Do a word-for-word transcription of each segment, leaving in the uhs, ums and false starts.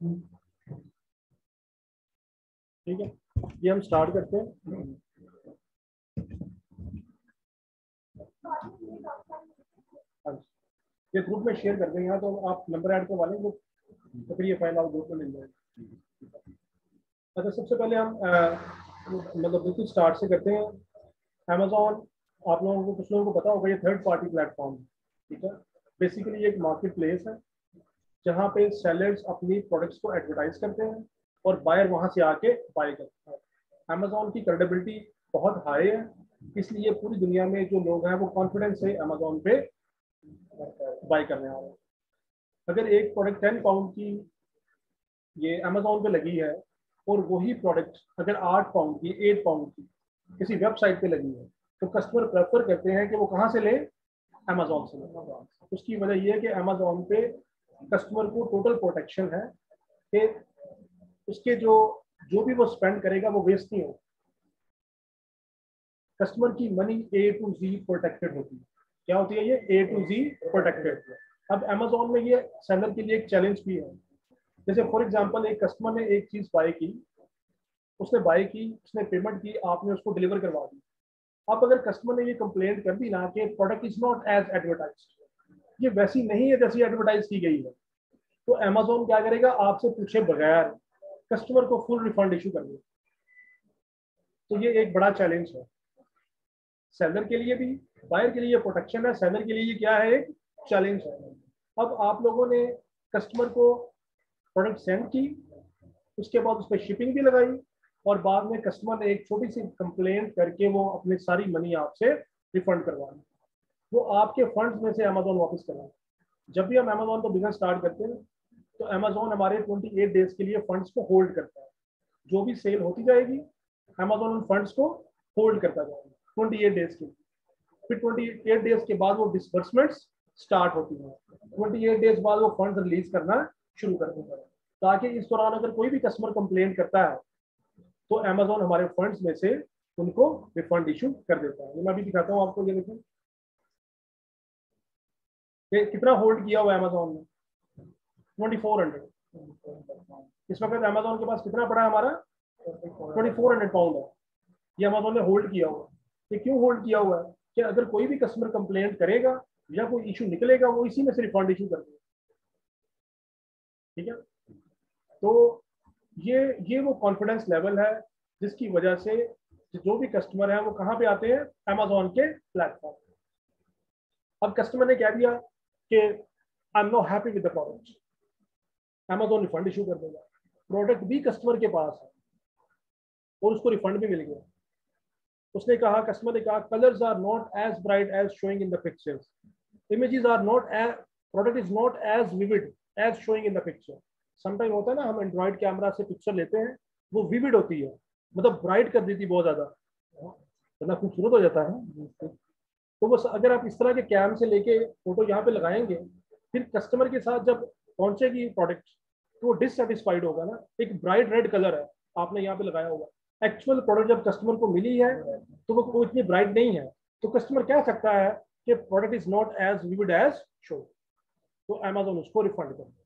ठीक है, ये हम स्टार्ट करते हैं। ये ग्रुप में शेयर कर देंगे, तो आप नंबर ऐड करवा लेंगे तो फिर ये फाइल आप ग्रुप में मिल जाएगी। अच्छा, सबसे पहले हम मतलब बिल्कुल स्टार्ट से करते हैं। अमेजोन, आप लोगों को, कुछ लोगों को पता होगा, ये थर्ड पार्टी प्लेटफॉर्म है। ठीक है, बेसिकली ये एक मार्केट प्लेस है जहाँ पे सेलर्स अपनी प्रोडक्ट्स को एडवर्टाइज करते हैं और बायर वहाँ से आके बाय करते हैं। अमेजोन की क्रेडिबिलिटी बहुत हाई है, इसलिए पूरी दुनिया में जो लोग हैं वो कॉन्फिडेंस से अमेजोन पे बाय करने आ रहे हैं। अगर एक प्रोडक्ट टेन पाउंड की ये अमेजोन पे लगी है और वही प्रोडक्ट अगर आठ पाउंड की, एट पाउंड की किसी वेबसाइट पे लगी है, तो कस्टमर प्रेफर करते हैं कि वो कहाँ से ले, अमेजोन से ले। उसकी वजह यह है कि अमेजोन पे कस्टमर को टोटल प्रोटेक्शन है कि उसके जो जो भी वो स्पेंड करेगा वो वेस्ट नहीं होगा। कस्टमर की money A to Z protected होती है। क्या होती है ये? A to Z protected. अब अमेजोन में ये सेलर के लिए एक चैलेंज भी है। जैसे फॉर एग्जांपल, एक कस्टमर ने एक चीज बाय की, उसने बाय की, उसने पेमेंट की, आपने उसको डिलीवर करवा दी। अब अगर कस्टमर ने ये कंप्लेंट कर दी ना कि product is not as advertised, ये वैसी नहीं है जैसी एडवर्टाइज की गई है, तो अमेजोन क्या करेगा? आपसे पूछे बगैर कस्टमर को फुल रिफंड इशू कर देगा। तो ये एक बड़ा चैलेंज है सेलर के लिए भी, बायर के लिए प्रोटेक्शन है, सेलर के लिए क्या है? एक चैलेंज है। अब आप लोगों ने कस्टमर को प्रोडक्ट सेंड की, उसके बाद उस पर शिपिंग भी लगाई, और बाद में कस्टमर ने एक छोटी सी कंप्लेंट करके वो अपनी सारी मनी आपसे रिफंड करवा ली। वो आपके फंड्स में से अमेजोन वापस कराए। जब भी हम अमेजोन को बिजनेस स्टार्ट करते हैं तो अमेजोन हमारे अट्ठाईस डेज के लिए फंड्स को होल्ड करता है। जो भी सेल होती जाएगी अमेजोन उन फंड्स को होल्ड करता जाएगा अट्ठाईस डेज के लिए। फिर अट्ठाईस डेज के बाद वो डिसबर्समेंट्स स्टार्ट होती है। अट्ठाईस डेज बाद वो फंड्स रिलीज करना शुरू कर देता है, ताकि इस दौरान अगर कोई भी कस्टमर कंप्लेंट करता है तो अमेजोन हमारे फंड्स में से उनको रिफंड इशू कर देता है। मैं अभी दिखाता हूँ आपको, ये देखिए कितना होल्ड किया हुआ है अमेजोन ने, ट्वेंटी फोर हंड्रेड। इस वक्त अमेजोन के पास कितना पड़ा है हमारा? ट्वेंटी फोर हंड्रेड पाउंड है, ये अमेजोन ने होल्ड किया हुआ है। ये क्यों होल्ड किया हुआ है? कि अगर कोई भी कस्टमर कंप्लेंट करेगा या कोई इशू निकलेगा, वो इसी में से रिफंड इशू कर देगा। ठीक है, तो ये ये वो कॉन्फिडेंस लेवल है जिसकी वजह से जो भी कस्टमर है वो कहाँ पे आते हैं? अमेजोन के प्लेटफॉर्म। अब कस्टमर ने कह दिया कि I am not happy with the product, Amazon refund issue कर देगा। प्रोडक्ट भी कस्टमर के पास है और उसको रिफंड भी मिल गया। उसने कहा, कस्टमर ने कहा, colours are not as bright as showing in the pictures, images are not as, product is not as vivid as showing in the picture. Sometime होता है ना, हम एंड्रॉइड कैमरा से पिक्चर लेते हैं, वो विविड होती है, मतलब ब्राइट कर देती बहुत ज्यादा, इतना खूबसूरत हो जाता है। तो वो अगर आप इस तरह के कैम से लेके फोटो यहाँ पे लगाएंगे, फिर कस्टमर के साथ जब पहुंचेगी प्रोडक्ट तो वो डिससेटिस्फाइड होगा ना। एक ब्राइट रेड कलर है आपने यहाँ पे लगाया होगा, एक्चुअल प्रोडक्ट जब कस्टमर को मिली है तो वो इतनी ब्राइट नहीं है, तो कस्टमर क्या सकता है कि product is not as vivid as show, तो अमेजोन उसको रिफंड कर।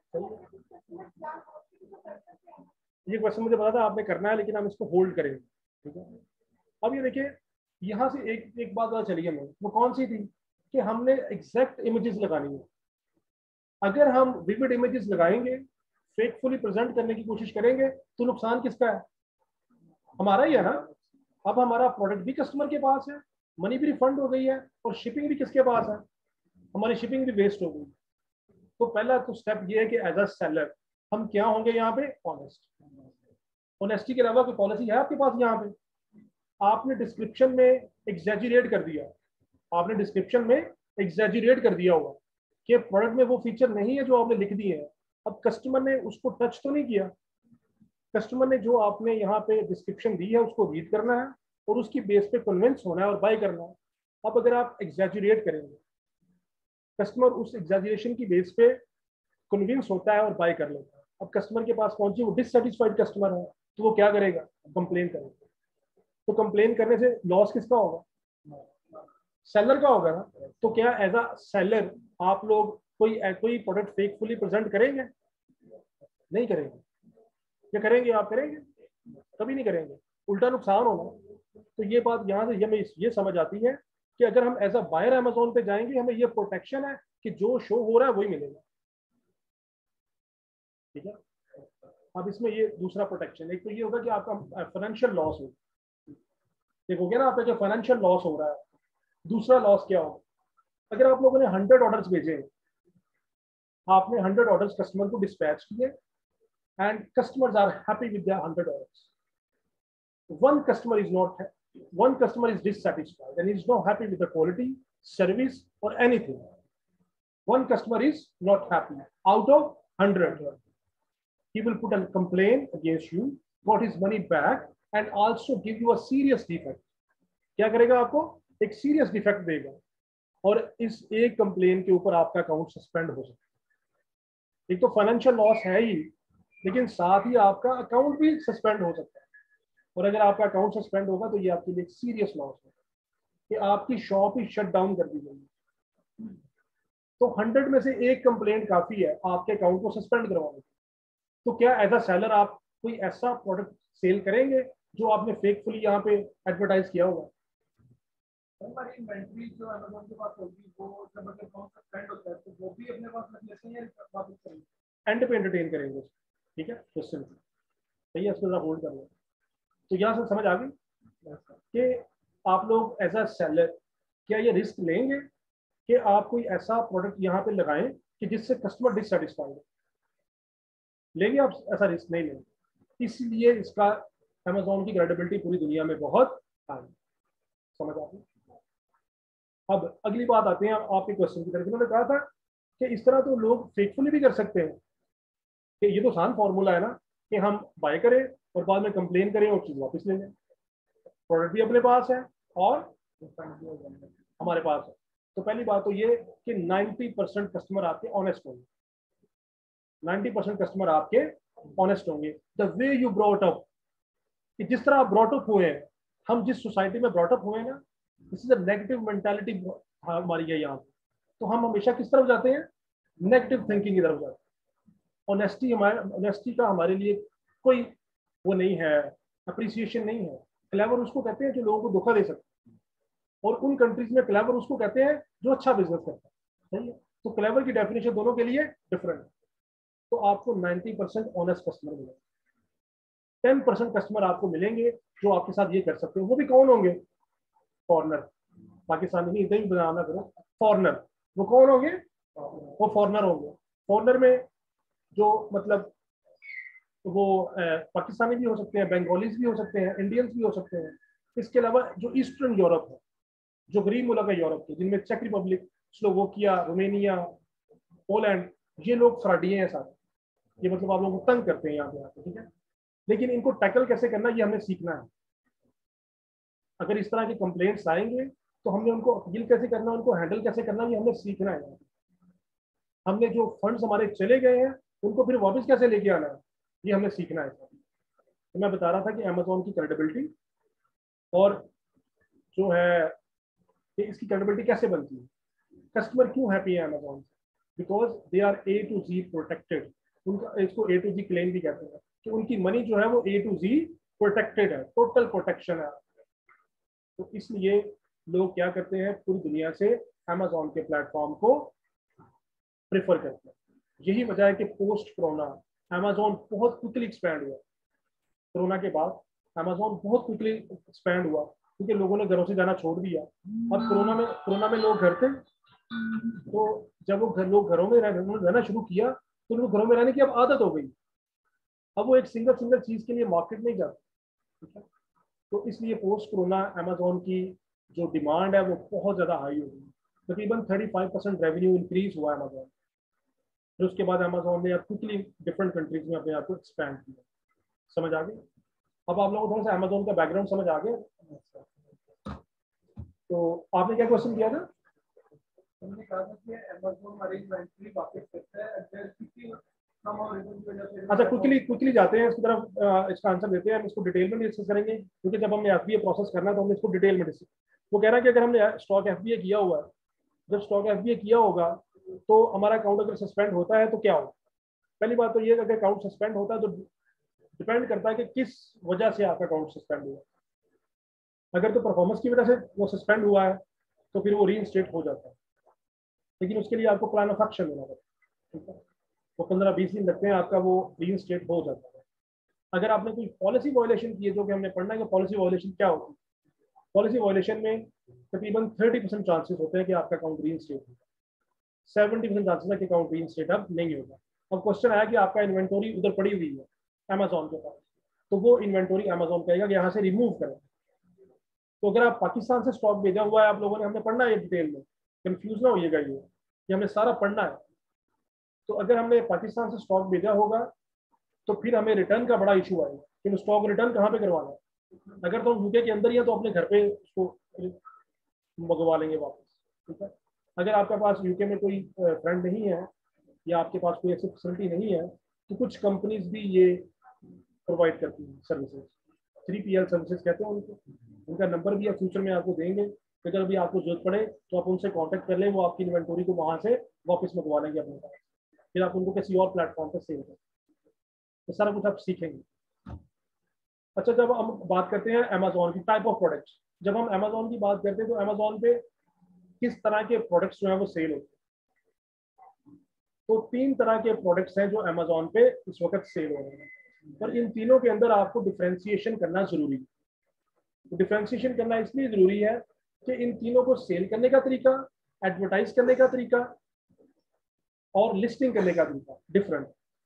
ये क्वेश्चन मुझे पता था आपने करना है, लेकिन हम इसको होल्ड करेंगे। ठीक है, अब ये देखिए, यहाँ से एक एक बात पता चली हमें, वो कौन सी थी? कि हमने एग्जैक्ट इमेजेस लगानी है। अगर हम विविड इमेजेस लगाएंगे, फेकफुली प्रेजेंट करने की कोशिश करेंगे, तो नुकसान किसका है? हमारा ही है ना। अब हमारा प्रोडक्ट भी कस्टमर के पास है, मनी भी रिफंड हो गई है, और शिपिंग भी किसके पास है? हमारी शिपिंग भी वेस्ट हो गई। तो पहला तो स्टेप ये है कि एज अ सेलर हम क्या होंगे यहाँ पे? ऑनेस्ट। ऑनेस्टी के अलावा कोई पॉलिसी है आपके पास? यहाँ पे आपने डिस्क्रिप्शन में एग्जैजुरेट कर दिया, आपने डिस्क्रिप्शन में एग्जैजुरेट कर दिया होगा कि प्रोडक्ट में वो फीचर नहीं है जो आपने लिख दिए हैं। अब कस्टमर ने उसको टच तो नहीं किया, कस्टमर ने जो आपने यहाँ पे डिस्क्रिप्शन दी है उसको रीड करना है और उसकी बेस पे कन्विंस होना है और बाय करना है। अब अगर आप एग्जैजुरेट करेंगे, कस्टमर उस एग्जैजुरेशन की बेस पे कन्विंस होता है और बाय कर लेता है। अब कस्टमर के पास पहुंची, वो डिससेटिस्फाइड कस्टमर है, तो वो क्या करेगा? कंप्लेन करेगा। तो कंप्लेन करने से लॉस किसका होगा? सेलर का होगा ना। तो क्या एज अ सेलर आप लोग कोई कोई प्रोडक्ट फेकफुली प्रेजेंट करेंगे? नहीं करेंगे। क्या करेंगे? आप करेंगे? कभी नहीं करेंगे, उल्टा नुकसान होना। तो ये बात यहाँ से हमें ये समझ आती है कि अगर हम एज अ बायर अमेजोन पे जाएंगे, हमें ये प्रोटेक्शन है कि जो शो हो रहा है वही मिलेगा। ठीक है। अब इसमें ये दूसरा प्रोटेक्शन, एक तो ये होगा कि आपका फाइनेंशियल लॉस हो, एक हो गया ना आपका जो फाइनेंशियल लॉस हो रहा है। दूसरा लॉस क्या हो, अगर आप लोगों ने हंड्रेड ऑर्डर्स भेजे, आपने हंड्रेड ऑर्डर्स कस्टमर को डिस्पैच किए and customers are happy with the hundred orders, one customer is not one customer is dissatisfied and is not happy with the quality, service or anything. One customer is not happy out of one hundred, he will put a complaint against you, got his money back and also give you a serious defect. क्या करेगा? आपको एक serious defect देगा और इस एक complain के ऊपर आपका अकाउंट सस्पेंड हो सकता है। एक तो फाइनेंशियल लॉस है ही, लेकिन साथ ही आपका अकाउंट भी सस्पेंड हो सकता है। और अगर आपका अकाउंट सस्पेंड होगा तो ये आपके लिए एक सीरियस लॉस है कि आपकी शॉप ही शट डाउन कर दी जाएगी। तो हंड्रेड में से एक कंप्लेंट काफी है आपके अकाउंट को सस्पेंड करवाने। तो क्या एज अ सेलर आप कोई ऐसा प्रोडक्ट सेल करेंगे जो आपने फेकफुली यहाँ पे एडवर्टाइज किया होगा? हमारी इन्वेंट्री जो अमेज़न के पास होगी वो जब अगर अकाउंट सस्पेंड होता है तो वो भी अपने पास रख लेते हैं या वापस करेंगे? एंड पे एंटरटेन करेंगे। ठीक है, क्वेश्चन सही है, इसको होल्ड कर लो। तो यहाँ से समझ आ गई कि आप लोग एज अ सेलर क्या ये रिस्क लेंगे कि आप कोई ऐसा प्रोडक्ट यहाँ पे लगाएं कि जिससे कस्टमर डिससेटिस्फाइड हो? लेंगे आप? ऐसा रिस्क नहीं लेंगे। इसलिए इसका अमेज़न की क्रेडिबिलिटी पूरी दुनिया में बहुत हाई। समझ आ गई? अब अगली बात आते हैं आपके क्वेश्चन की तरफ। उन्होंने कहा था कि इस तरह तो लोग फेकफुली भी कर सकते हैं कि ये तो आसान फॉर्मूला है ना कि हम बाय करें और बाद में कंप्लेन करें और चीज वापस ले लें। प्रोडक्ट भी अपने पास है और हमारे पास है। तो पहली बात तो ये कि नब्बे परसेंट कस्टमर आपके ऑनेस्ट होंगे। नब्बे परसेंट कस्टमर आपके ऑनेस्ट होंगे। The way you brought up, कि जिस तरह आप ब्रॉट अप हुए हैं, हम जिस सोसाइटी में ब्रॉट अप हुए हैं ना, this is a negative mentality हमारी है यहाँ पे। तो हम हमेशा किस तरफ जाते हैं? नेगेटिव थिंकिंग की तरफ जाते हैं। ऑनेस्टी हमारे ऑनेस्टी का हमारे लिए कोई वो नहीं है, अप्रिसिएशन नहीं है। क्लेवर उसको कहते हैं जो लोगों को धोखा दे सकते हैं, और उन कंट्रीज में क्लेवर उसको कहते हैं जो अच्छा बिजनेस करता है। सही है? तो क्लेवर की डेफिनेशन दोनों के लिए डिफरेंट है। तो आपको नब्बे परसेंट ऑनेस्ट कस्टमर मिलेंगे, टेन परसेंट कस्टमर आपको मिलेंगे जो आपके साथ ये कर सकते हैं। वो भी कौन होंगे? फॉरनर। पाकिस्तानी नहीं, इधर ही बनाना करो। फॉरनर वो कौन होंगे? वो फॉरनर होंगे। फॉरनर में जो मतलब वो पाकिस्तानी भी हो सकते हैं, बंगालीज भी हो सकते हैं, इंडियंस भी हो सकते हैं। इसके अलावा जो ईस्टर्न यूरोप है, जो गरीब मुल्क है यूरोप के, जिनमें चेक रिपब्लिक, स्लोवाकिया, रोमेनिया, पोलैंड, ये लोग फ्रॉडिये हैं सारे। ये मतलब आप लोगों को तंग करते हैं यहाँ पे आके। ठीक है, लेकिन इनको टैकल कैसे करना ये हमें सीखना है। अगर इस तरह के कंप्लेंट्स आएंगे तो हमने उनको अपील कैसे करना, उनको हैंडल कैसे करना, ये हमें सीखना है। हमने जो फंड्स हमारे चले गए हैं उनको फिर वापस कैसे लेके आना है, ये हमें सीखना है। तो मैं बता रहा था कि अमेज़न की क्रेडिबिलिटी और जो है कि इसकी क्रेडिबिलिटी कैसे बनती है। कस्टमर क्यों हैप्पी है अमेज़न से? Because they are A to Z protected. उनका इसको ए टू जी क्लेम भी कहते हैं कि उनकी मनी जो है वो ए टू जी प्रोटेक्टेड है, टोटल प्रोटेक्शन है। तो इसलिए लोग क्या करते हैं, पूरी दुनिया से अमेज़न के प्लेटफॉर्म को प्रेफर करते हैं। यही वजह है कि पोस्ट कोरोना अमेज़न बहुत क्विकली एक्सपैंड हुआ। कोरोना के बाद अमेज़न बहुत क्विकली एक्सपैंड हुआ क्योंकि लोगों ने घरों से जाना छोड़ दिया। अब कोरोना में कोरोना में लोग घर थे, तो जब वो घर लोग घरों में रहना शुरू किया तो लोग घरों में रहने की अब आदत हो गई। अब वो एक सिंगल सिंगल चीज के लिए मार्केट नहीं जाते। ठीक है, तो इसलिए पोस्ट कोरोना अमेज़न की जो डिमांड है वो बहुत ज़्यादा हाई हो गई। तकरीबन पैंतीस परसेंट रेवेन्यू इंक्रीज हुआ अमेज़न। फिर उसके बाद अमेज़न ने क्विकली डिफरेंट कंट्रीज में अपने आप को एक्सपैंड किया। समझ आ गई? अब आप लोगों को थोड़ा सा अमेज़न का बैकग्राउंड समझ आ गया। तो आपने क्या क्वेश्चन किया था? हमने कहा था कि अमेज़न हमारी इन्वेंटरी वापस करता है अगर किसी अच्छा क्विकली क्विकली जाते हैं इसकी तरफ, इसका आंसर देते हैं। हम इसको डिटेल में डिस्कस करेंगे क्योंकि जब हमने एफबीए प्रोसेस करना है तो हमने इसको डिटेल में डिस्कस। वो कह रहा है कि अगर हमने स्टॉक एफबीए किया हुआ है, जब स्टॉक एफबीए किया होगा तो हमारा अकाउंट अगर सस्पेंड होता है तो क्या होगा? पहली बात तो ये है कि अगर अकाउंट सस्पेंड होता है तो डिपेंड करता है कि किस वजह से आपका अकाउंट सस्पेंड हुआ। अगर तो परफॉर्मेंस की वजह से वो सस्पेंड हुआ है तो फिर वो रीइंस्टेट हो जाता है, लेकिन उसके लिए आपको प्लान ऑफ एक्शन लेना पड़ता है, ठीक है। वो पंद्रह बीस दिन लगते हैं, आपका वो रीइंस्टेट हो जाता है। अगर आपने कोई पॉलिसी वायलेशन की है, जो कि हमने पढ़ना है कि पॉलिसी वायलेशन क्या होती है। पॉलिसी वायलेशन में तकरीबन थर्टी परसेंट चांसेस होते हैं कि आपका अकाउंट रीइंस्टेट होगा, सेवेंटी परसेंट चांसेस है कि अकाउंट रीइंस्टेट अब नहीं होगा। अब क्वेश्चन आया कि आपका इन्वेंटोरी उधर पड़ी हुई है अमेजोन के पास, तो वो इन्वेंटोरी अमेजोन कहेगा कि यहाँ से रिमूव करें। तो अगर आप पाकिस्तान से स्टॉक भेजा हुआ है, आप लोगों ने, हमने पढ़ना है डिटेल में, कंफ्यूज ना होइएगा ये कि हमने सारा पढ़ना है। तो अगर हमने पाकिस्तान से स्टॉक भेजा होगा तो फिर हमें रिटर्न का बड़ा इशू आएगा कि स्टॉक रिटर्न कहाँ पे करवाना है। अगर तो हम यूके के अंदर ही है तो अपने घर पे उसको मंगवा लेंगे वापस, ठीक है। अगर आपके पास यूके में कोई फ्रेंड नहीं है या आपके पास कोई ऐसी फैसिलिटी नहीं है तो कुछ कंपनीज भी ये प्रोवाइड करती हैं services, three P L services कहते हैं उनको। उनका नंबर भी फ्यूचर में आपको देंगे, अगर भी आपको जरूरत पड़े तो आप उनसे कांटेक्ट कर लें, वो आपकी इन्वेंटोरी को वहाँ से वापस मंगवा लेंगे अपने पास, फिर आप उनको किसी और प्लेटफॉर्म पर सेल करें, तो सारा कुछ आप सीखेंगे। अच्छा, जब हम बात करते हैं अमेजोन की टाइप ऑफ प्रोडक्ट्स, जब हम अमेजोन की बात करते हैं तो अमेजोन पे किस तरह के प्रोडक्ट्स जो है वो सेल होते हैं। तो तीन तरह के प्रोडक्ट्स हैं जो अमेजोन पे इस वक्त सेल हो रहे हैं, पर इन तीनों के अंदर आपको डिफ्रेंसिएशन करना जरूरी है। तो डिफ्रेंसिएशन करना इसलिए जरूरी है कि इन तीनों को सेल करने का तरीका, एडवर्टाइज करने का तरीका और लिस्टिंग करने का तरीका डिफरेंट।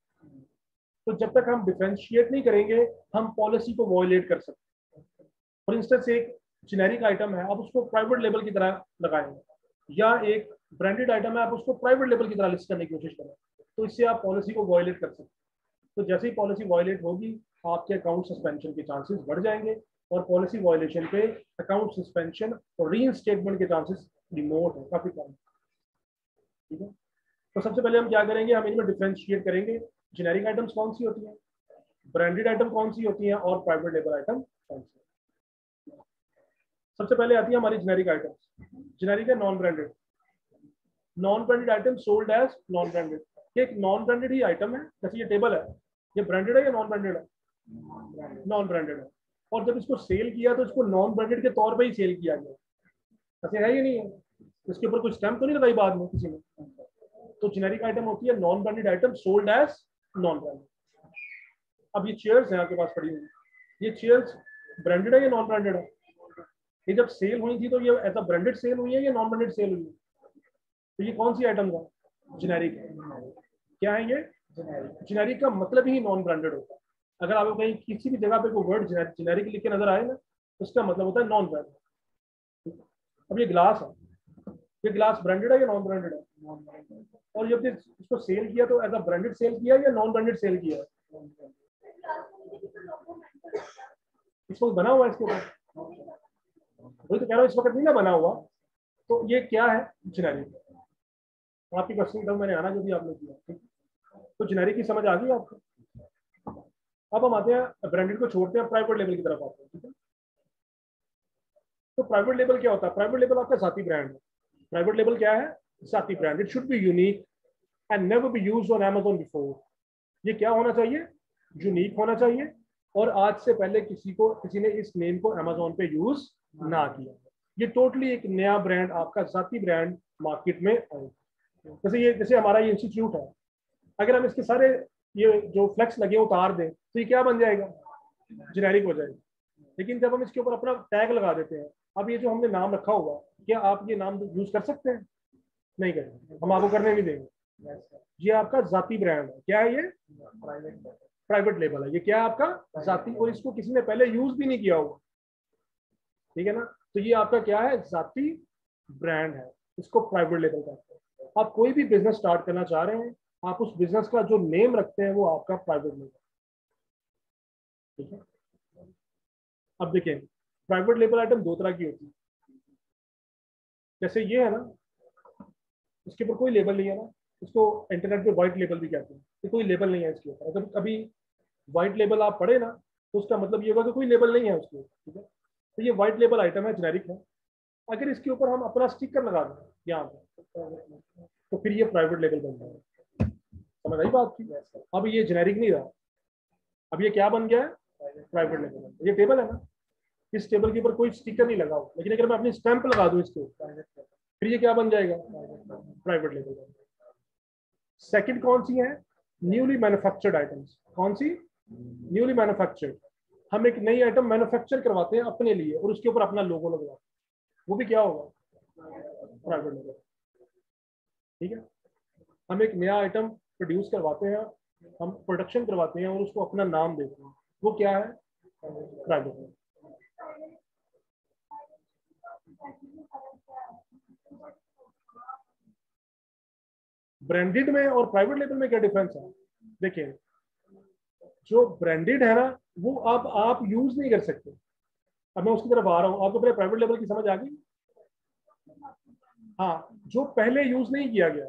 तो जब तक हम डिफ्रेंशिएट नहीं करेंगे हम पॉलिसी को वॉयलेट कर सकते हैं। फॉर इंस्टेंस, एक जेनेरिक आइटम है, आप उसको प्राइवेट लेबल की तरह लगाएंगे, या एक ब्रांडेड आइटम है, आप उसको प्राइवेट लेबल की तरह लिस्ट करने की कोशिश करें, तो इससे आप पॉलिसी को वॉयलेट कर सकते हैं। तो जैसे ही पॉलिसी वॉयलेट होगी आपके अकाउंट सस्पेंशन के चांसेस बढ़ जाएंगे, और पॉलिसी वॉयलेशन पे अकाउंट सस्पेंशन और रीइंस्टेटमेंट के चांसेस रिमोट है, काफी कम, ठीक है। तो सबसे पहले हम क्या करेंगे, हम इनमें डिफ्रेंशिएट करेंगे, जेनेरिक आइटम्स कौन सी होती हैं, ब्रांडेड आइटम कौन सी होती हैं, और प्राइवेट लेबल आइटम कौन सी। सबसे पहले आती है हमारी जेनेरिक आइटम्स। जेनेरिक है non branded. Non branded item sold as non branded. ये एक नॉन ब्रांडेड ही आइटम है, जैसे ये टेबल है, ये ब्रांडेड है या नॉन ब्रांडेड है, नॉन ब्रांडेड है। और जब इसको सेल किया तो इसको नॉन ब्रांडेड के तौर पे ही सेल किया गया, ऐसे है ये नहीं है, इसके ऊपर कोई स्टैम्प तो नहीं लगाई बाद में किसी ने। तो जेनेरिक आइटम होती है non branded item sold as non branded. अब ये चेयर्स हैं आपके पास पड़ी हुई, ये चेयर्स ब्रांडेड है या नॉन ब्रांडेड है। ये जब सेल हुई थी तो ये ऐसा ब्रांडेड सेल हुई है या नॉन ब्रांडेड सेल हुई है, तो ये कौन सी आइटम है, जेनेरिक है। क्या है ये, जेनेरिक का मतलब ही नॉन ब्रांडेड होता है। अगर आपको कहीं किसी भी जगह पे कोई वर्ड जेनेरिक लिख के नजर आए ना, उसका मतलब होता है नॉन ब्रांडेड। अब ये ग्लास है, ये ग्लास ब्रांडेड है या नॉन ब्रांडेड है, और जब इसको सेल किया तो एज अ ब्रांडेड सेल किया या नॉन ब्रांडेड सेल किया, इसको बना हुआ है इसके ऊपर, वही तो कह रहा हूँ, इस वक्त नहीं ना बना हुआ। तो ये क्या है, जेनेरिक। आपकी क्वेश्चन तब मैंने आना जो भी आपने किया, ठीक है। तो जेनेरिक की समझ आ गई आपको। अब हम आते हैं ब्रांडेड को छोड़ते हैं, प्राइवेट लेवल की तरफ आते हैं, ठीक है। तो प्राइवेट लेवल क्या होता है, प्राइवेट लेवल आपका जाती ब्रांड है। प्राइवेट लेवल क्या है, जाती brand. It should be unique and never be used on Amazon before. ये क्या होना चाहिए, यूनिक होना चाहिए, और आज से पहले किसी को किसी ने इस नेम को Amazon पे यूज ना किया। ये टोटली एक नया ब्रांड, आपका जाती ब्रांड मार्केट में आए। जैसे ये जैसे हमारा ये इंस्टीट्यूट है, अगर हम इसके सारे ये जो फ्लेक्स लगे उतार दें तो ये क्या बन जाएगा, जेनेरिक हो जाएगा। लेकिन जब हम इसके ऊपर अपना टैग लगा देते हैं, अब ये जो हमने नाम रखा हुआ, क्या आप ये नाम यूज कर सकते हैं, नहीं कर सकते, हम आपको करने नहीं देंगे। ये आपका जाती ब्रांड है। क्या है ये, प्राइवेट लेबल है। ये क्या है आपका जाती, और इसको किसी ने पहले यूज भी नहीं किया हुआ, ठीक है ना। तो ये आपका क्या है, जाती ब्रांड है, इसको प्राइवेट लेबल कहते हैं। आप कोई भी बिजनेस स्टार्ट करना चाह रहे हैं, आप उस बिजनेस का जो नेम रखते हैं वो आपका प्राइवेट लेबल, ठीक है। अब देखें, प्राइवेट लेबल आइटम दो तरह की होती है। जैसे ये है ना, इसके ऊपर कोई लेबल नहीं है ना, इसको इंटरनेट पे व्हाइट लेबल भी कहते हैं, तो कोई लेबल नहीं है इसके ऊपर। अगर कभी व्हाइट लेबल आप पढ़े ना तो उसका मतलब ये होगा कि कोई लेबल नहीं है उसके ऊपर, ठीक है। तो ये व्हाइट लेबल आइटम है, जेनेरिक है। अगर इसके ऊपर हम अपना स्टिकर लगा दें यहाँ पर तो फिर ये प्राइवेट लेबल बन जाएगा। समझ आई बात की? अब ये जेनेरिक नहीं रहा, अब ये क्या बन गया है? Private label. ये टेबल है ना, इस टेबल के ऊपर कोई स्टिकर नहीं लगा हुआ, लेकिन अगर मैं अपनी स्टैंप लगा दूं इसके ऊपर, फिर ये क्या बन जाएगा? Private label. सेकंड कौन सी है? Newly manufactured items. कौन सी? Newly manufactured. हम एक नई आइटम मैन्युफैक्चर करवाते हैं अपने लिए और उसके ऊपर अपना लोगो लगवाते हैं, वो भी क्या होगा? Private label. ठीक है, हम एक नया आइटम प्रोड्यूस करवाते हैं, हम प्रोडक्शन करवाते हैं और उसको अपना नाम देते हैं, वो क्या है? Private label. ब्रांडेड में और प्राइवेट लेबल में क्या डिफरेंस है? देखिए, जो ब्रांडेड है ना, वो अब आप यूज नहीं कर सकते। अब मैं उसकी तरफ आ रहा हूँ, आपको पहले प्राइवेट लेबल की समझ आ गई? हाँ, जो पहले यूज नहीं किया गया।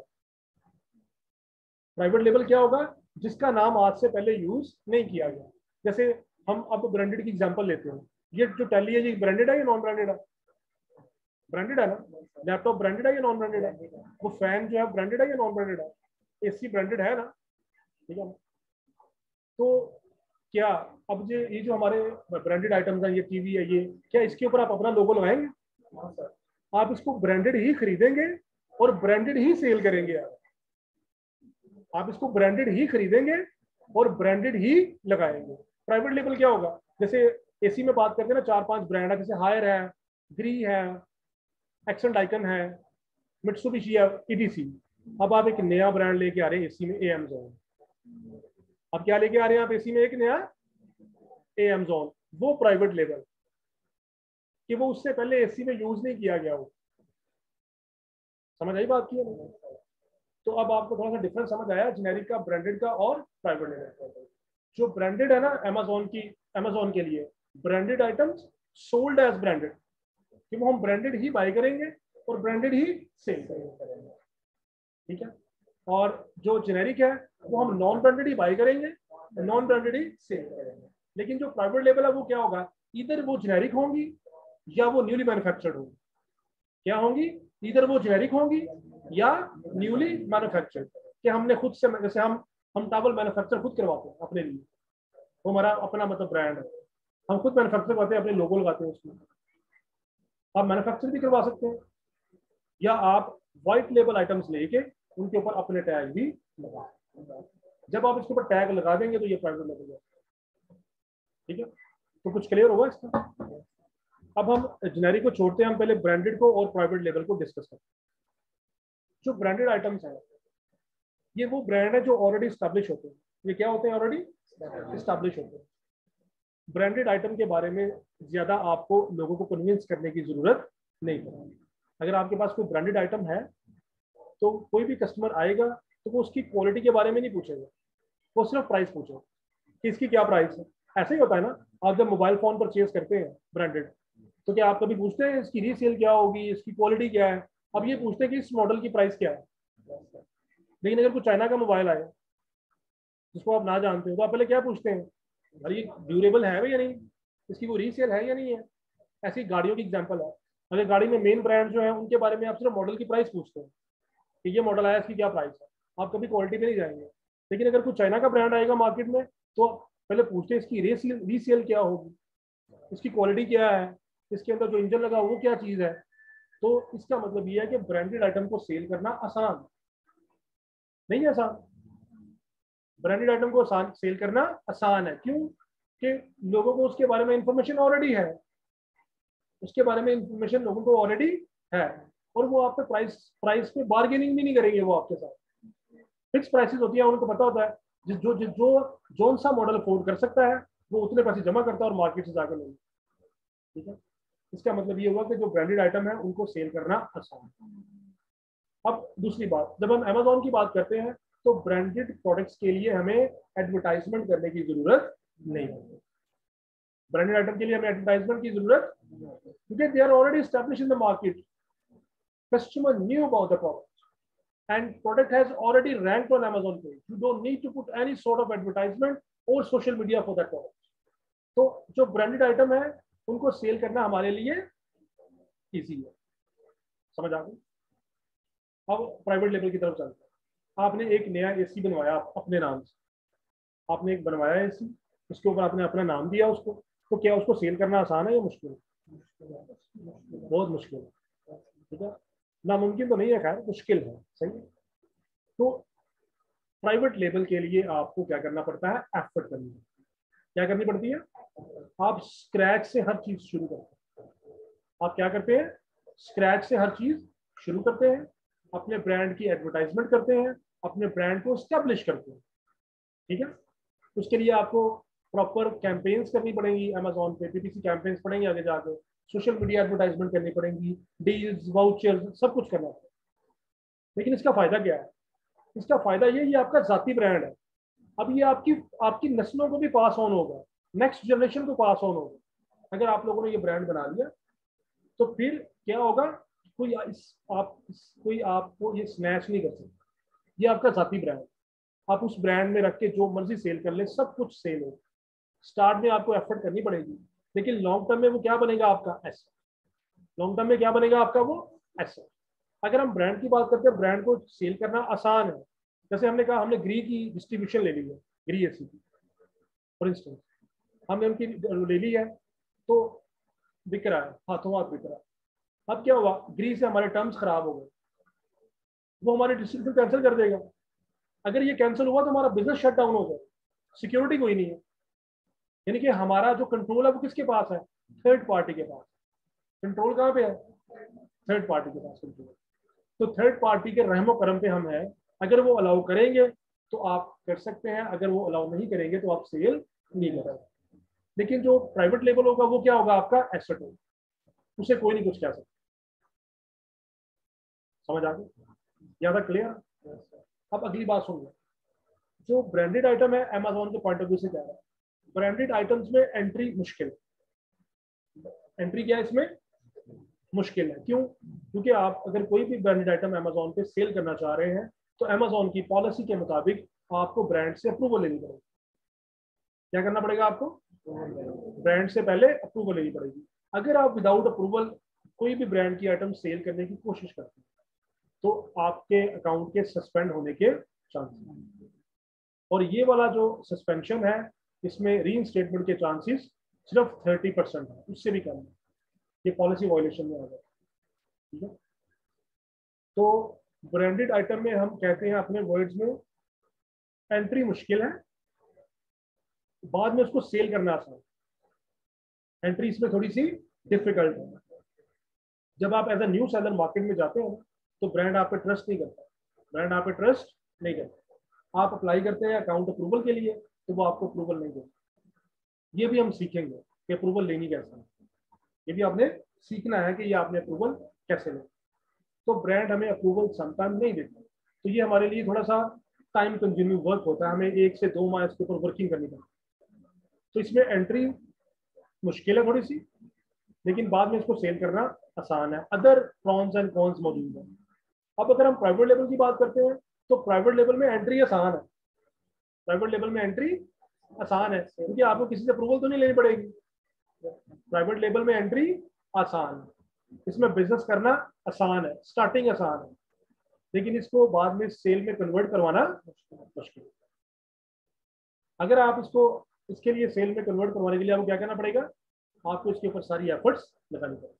प्राइवेट लेबल क्या होगा? जिसका नाम आज से पहले यूज नहीं किया गया। जैसे हम अब ब्रांडेड की एग्जांपल लेते हैं, ये जो टैली है ये ब्रांडेड है या नॉन ब्रांडेड है? ब्रांडेड है ना। लैपटॉप ब्रांडेड है या नॉन ब्रांडेड है? वो फैन जो है ब्रांडेड है या नॉन ब्रांडेड है? एसी ब्रांडेड है ना। ठीक है, तो क्या अब ये ये जो हमारे ब्रांडेड आइटम्स हैं, ये टीवी है, ये क्या इसके ऊपर आप अपना लोगो लगाएंगे? आप इसको ब्रांडेड ही खरीदेंगे और ब्रांडेड ही सेल करेंगे। आप इसको ब्रांडेड ही खरीदेंगे और ब्रांडेड ही लगाएंगे। प्राइवेट लेबल क्या होगा? जैसे एसी में बात करते हैं ना, चार पांच ब्रांड है, जैसे हायर है, ग्री है, एक्सेंट आइकन है, मित्सुबिशी है, ईडीसी। अब आप एक नया ब्रांड लेके आ रहे हैं एसी में, एएम जोन। अब क्या लेके आ रहे हैं आप एसी में? एक नया एएम जोन। वो प्राइवेट लेबल कि वो उससे पहले एसी में यूज नहीं किया गया हो। समझ आई बात की? तो अब आपको थोड़ा सा डिफरेंस समझ आया जेनेरिक का, ब्रांडेड का और प्राइवेट लेबल। जो ब्रांडेड है ना, अमेजोन की, अमेजोन के लिए branded items sold as branded, कि वो हम ब्रांडेड ही बाय करेंगे और ब्रांडेड ही सेल करेंगे। ठीक है, और जो जेनेरिक है वो हम नॉन ब्रांडेड ही बाय करेंगे, नॉन ब्रांडेड ही सेल करेंगे। लेकिन जो प्राइवेट लेबल है वो क्या होगा? इधर वो जेनेरिक होंगी या वो न्यूली मैन्युफैक्चर्ड होंगी। क्या होंगी? इधर वो जेनेरिक होंगी या न्यूली मैन्युफैक्चर्ड। कि हमने खुद से, जैसे हम हम टावल मैन्युफैक्चर खुद करवाते हैं अपने लिए, वो हमारा अपना मतलब ब्रांड है, हम खुद मैन्युफैक्चर करते हैं, अपने लोगो लगाते हैं उसमें। आप मैन्युफैक्चर भी करवा सकते हैं, या आप व्हाइट लेबल आइटम्स लेके उनके ऊपर अपने टैग भी लगा। जब आप इसके ऊपर टैग लगा देंगे तो ये प्राइवेट लेबल है। ठीक है, तो कुछ क्लियर होगा इसका? अब हम जेनेरिक को छोड़ते हैं, हम पहले ब्रांडेड को और प्राइवेट लेबल को डिस्कस करते हैं। जो ब्रांडेड आइटम्स है, ये वो ब्रांड है जो ऑलरेडी स्टैब्लिश होते हैं। ये क्या होते हैं? ऑलरेडी स्टैब्लिश होते हैं। ब्रांडेड आइटम के बारे में ज्यादा आपको लोगों को कन्विंस करने की जरूरत नहीं पड़ेगी। अगर आपके पास कोई ब्रांडेड आइटम है तो कोई भी कस्टमर आएगा तो वो उसकी क्वालिटी के बारे में नहीं पूछेगा, वो सिर्फ प्राइस पूछेगा कि इसकी क्या प्राइस है। ऐसे ही होता है ना, आप जब मोबाइल फोन परचेज करते हैं ब्रांडेड, तो क्या आप कभी पूछते हैं इसकी रीसेल क्या होगी, इसकी क्वालिटी क्या है? अब ये पूछते हैं कि इस मॉडल की प्राइस क्या है। लेकिन अगर कोई चाइना का मोबाइल आए जिसको आप ना जानते हो, तो आप पहले क्या पूछते हैं? अरे ये ड्यूरेबल है या नहीं, इसकी कोई रीसेल है या नहीं है। ऐसी गाड़ियों की एग्जांपल है, अगर गाड़ी में मेन ब्रांड जो है उनके बारे में आप सिर्फ मॉडल की प्राइस पूछते हैं कि ये मॉडल आया, इसकी क्या प्राइस है, आप कभी क्वालिटी पे नहीं जाएंगे। लेकिन अगर कोई चाइना का ब्रांड आएगा मार्केट में तो पहले पूछते हैं इसकी रीसेल रीसेल क्या होगी, इसकी क्वालिटी क्या है, इसके अंदर जो इंजन लगा वो क्या चीज़ है। तो इसका मतलब ये है कि ब्रांडेड आइटम को सेल करना आसान नहीं है। आसान, ब्रांडेड आइटम को आसान सेल करना आसान है। क्यों? कि लोगों को उसके बारे में इंफॉर्मेशन ऑलरेडी है, उसके बारे में इंफॉर्मेशन लोगों को ऑलरेडी है, और वो आप पे प्राइस प्राइस पे बार्गेनिंग भी नहीं करेंगे। वो आपके साथ फिक्स प्राइसेस होती है, उनको पता होता है जिस जो जिस जो जोन सा मॉडल अफोर्ड कर सकता है वो उतने पैसे जमा करता है और मार्केट से जाकर नहीं। ठीक है, इसका मतलब ये हुआ कि जो ब्रांडेड आइटम है उनको सेल करना आसान है। अब दूसरी बात, जब हम अमेजोन की बात करते हैं तो ब्रांडेड प्रोडक्ट्स के लिए हमें एडवर्टाइजमेंट करने की जरूरत नहीं होती। ब्रांडेड आइटम के लिए हमें एडवर्टाइजमेंट की जरूरत, क्योंकि they are already established in the market, customer knew about the product and product has already ranked on Amazon page. You don't need to put any sort of advertisement or social media for that product. तो जो branded item है उनको cell करना हमारे लिए easy है। समझ आ गई? अब प्राइवेट लेबल की तरफ चलते हैं। आपने एक नया एसी बनवाया अपने नाम से, आपने एक बनवाया एसी, उसके ऊपर आपने अपना नाम दिया उसको, तो क्या उसको सेल करना आसान है या मुश्किल है? बहुत मुश्किल है, ठीक है। नामुमकिन तो नहीं है, खैर मुश्किल है, सही है। तो प्राइवेट लेबल के लिए आपको क्या करना पड़ता है? एफर्ट करनी है। क्या करनी पड़ती है? आप स्क्रैच से हर चीज शुरू करते हैं। आप क्या करते हैं? स्क्रैच से हर चीज शुरू करते हैं, अपने ब्रांड की एडवर्टाइजमेंट करते हैं, अपने ब्रांड को स्टैब्लिश करते हैं, ठीक है। उसके लिए आपको प्रॉपर कैंपेन्स करनी पड़ेंगी, अमेजोन पे पीपीसी कैंपेन्स पड़ेंगे, आगे जाके सोशल मीडिया एडवर्टाइजमेंट करनी पड़ेंगी, डील्स वाउचर्स सब कुछ करना पड़ेगा। लेकिन इसका फायदा क्या है? इसका फायदा ये ये आपका जाती ब्रांड है। अब ये आपकी आपकी नस्लों को भी पास ऑन होगा, नेक्स्ट जनरेशन को पास ऑन होगा। अगर आप लोगों ने ये ब्रांड बना लिया तो फिर क्या होगा? कोई इस, आप इस, कोई आपको ये स्नैच नहीं कर सकता। ये आपका जाती ब्रांड, आप उस ब्रांड में रख के जो मर्जी सेल कर ले, सब कुछ सेल हो। स्टार्ट में आपको एफर्ट करनी पड़ेगी, लेकिन लॉन्ग टर्म में वो क्या बनेगा? आपका एसेट। लॉन्ग टर्म में क्या बनेगा आपका? वो एसेट। अगर हम ब्रांड की बात करते हैं, ब्रांड को सेल करना आसान है। जैसे हमने कहा, हमने ग्री की डिस्ट्रीब्यूशन ले ली है, ग्री एसी की फॉर इंस्टेंस, हमने उनकी ले ली है, तो बिक रहा है, हाथों हाथ बिक रहा है। अब क्या हुआ? ग्री से हमारे टर्म्स खराब हो गए, वो हमारे डिस्ट्रीब्यूशन कैंसिल कर देगा। अगर ये कैंसिल हुआ तो हमारा बिजनेस शट डाउन हो जाए, सिक्योरिटी कोई नहीं है। यानी कि हमारा जो कंट्रोल है वो किसके पास है? थर्ड पार्टी के पास। कंट्रोल कहाँ पे है? थर्ड पार्टी के पास कंट्रोल। तो थर्ड पार्टी के रहमो करम पे हम हैं। अगर वो अलाउ करेंगे तो आप कर सकते हैं, अगर वो अलाउ नहीं करेंगे तो आप सेल नहीं करेंगे। लेकिन जो प्राइवेट लेबल होगा वो क्या होगा? आपका एसेट होगा, उसे कोई नहीं कुछ कह सकता। समझ आ गई? ज्यादा क्लियर? अब अगली बात सुनिए, जो ब्रांडेड आइटम है अमेजोन के पॉइंट ऑफ व्यू से क्या है? ब्रांडेड आइटम्स में एंट्री मुश्किल। एंट्री क्या है इसमें? मुश्किल है। क्यों? क्योंकि आप अगर कोई भी ब्रांडेड आइटम अमेजोन पे सेल करना चाह रहे हैं तो अमेजोन की पॉलिसी के मुताबिक आपको ब्रांड से अप्रूवल लेनी पड़ेगी। क्या करना पड़ेगा आपको? ब्रांड से पहले अप्रूवल लेनी पड़ेगी। अगर आप विदाउट अप्रूवल कोई भी ब्रांड की आइटम सेल करने की कोशिश करते हैं तो आपके अकाउंट के सस्पेंड होने के चांसेस, और ये वाला जो सस्पेंशन है इसमें री स्टेटमेंट के चांसेस सिर्फ थर्टी परसेंट है, उससे भी कम है। ये पॉलिसी वायलेशन में आ गया, ठीक है। तो ब्रांडेड आइटम में हम कहते हैं अपने वर्ड्स में, एंट्री मुश्किल है, बाद में उसको सेल करना आसान। एंट्री इसमें थोड़ी सी डिफिकल्ट है। जब आप as a new seller market में जाते हैं तो ब्रांड आप पे ट्रस्ट नहीं करता, ब्रांड आप पे ट्रस्ट नहीं करता। आप अप्लाई करते हैं अकाउंट अप्रूवल के लिए तो वो आपको अप्रूवल नहीं देता। ये भी हम सीखेंगे कि अप्रूवल लेनी कैसे है। ये भी आपने सीखना है कि ये आपने अप्रूवल कैसे लें। तो ब्रांड हमें अप्रूवल समटाइम नहीं देता, तो ये हमारे लिए थोड़ा सा टाइम कंज्यूमिंग वर्क होता है, हमें एक से दो माह इसके ऊपर वर्किंग करनी पड़ती है। तो इसमें एंट्री मुश्किल है थोड़ी सी, लेकिन बाद में इसको सेल करना आसान है। अदर प्रॉन्स एंड कॉन्स मौजूद है। अब अगर हम प्राइवेट लेवल की बात करते हैं तो प्राइवेट लेवल में एंट्री आसान है। प्राइवेट लेवल में एंट्री आसान है क्योंकि आपको किसी से अप्रूवल तो नहीं लेनी पड़ेगी। प्राइवेट लेवल में एंट्री आसान है, इसमें बिजनेस करना आसान है, स्टार्टिंग आसान है, लेकिन इसको बाद में सेल में कन्वर्ट करवाना मुश्किल। अगर आप इसको इसके लिए सेल में कन्वर्ट करवाने के लिए आपको क्या करना पड़ेगा? आपको इसके ऊपर सारी एफर्ट्स लगानी पड़ेगी।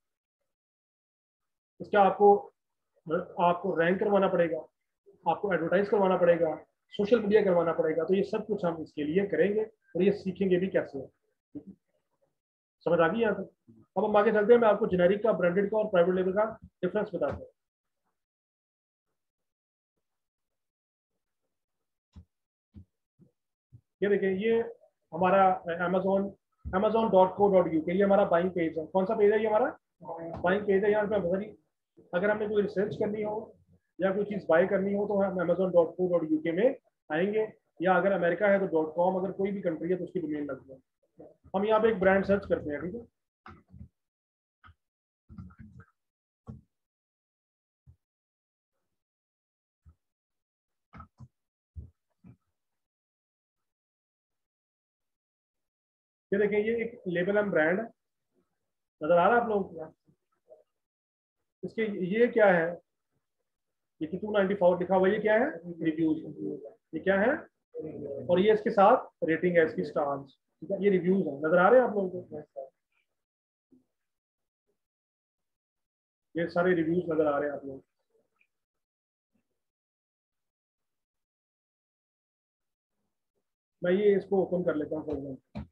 इसका आपको आपको रैंक करवाना पड़ेगा, आपको एडवर्टाइज करवाना पड़ेगा, सोशल मीडिया करवाना पड़ेगा। तो ये सब कुछ हम इसके लिए करेंगे और ये सीखेंगे भी कैसे है। समझ आ गई यहाँ तक? अब हम आगे चलते हैं, मैं आपको जेनेरिक का, ब्रांडेड का और प्राइवेट लेवल का डिफरेंस बताता हूँ। ये देखिए, ये हमारा Amazon Amazon dot co dot U K, ये हमारा बाइंग पेज है। कौन सा पेज है ये? हमारा बाइंग पेज है। यहाँ पे बहुत सारी, अगर हमें कोई रिसर्च करनी हो या कोई चीज़ बाय करनी हो तो हम Amazon dot co dot U K में आएंगे, या अगर अमेरिका है तो डॉट कॉम, अगर कोई भी कंट्री है तो उसकी डोमेन लगती है। हम यहाँ पे एक ब्रांड सर्च करते हैं, ठीक है। ये देखिए, ये एक लेबल एम ब्रांड है, नजर आ रहा है आप लोगों को? इसके ये क्या है? ये टू नाइनटी फोर लिखा हुआ, ये क्या है? रिव्यूज। ये क्या है? और ये इसके साथ रेटिंग है इसकी, स्टार्स, ठीक है। ये रिव्यूज है, नजर आ रहे हैं आप लोगों को? ये सारे रिव्यूज नजर आ रहे हैं आप लोग? मैं ये इसको ओपन कर लेता हूँ फॉर एग्जाम्पल।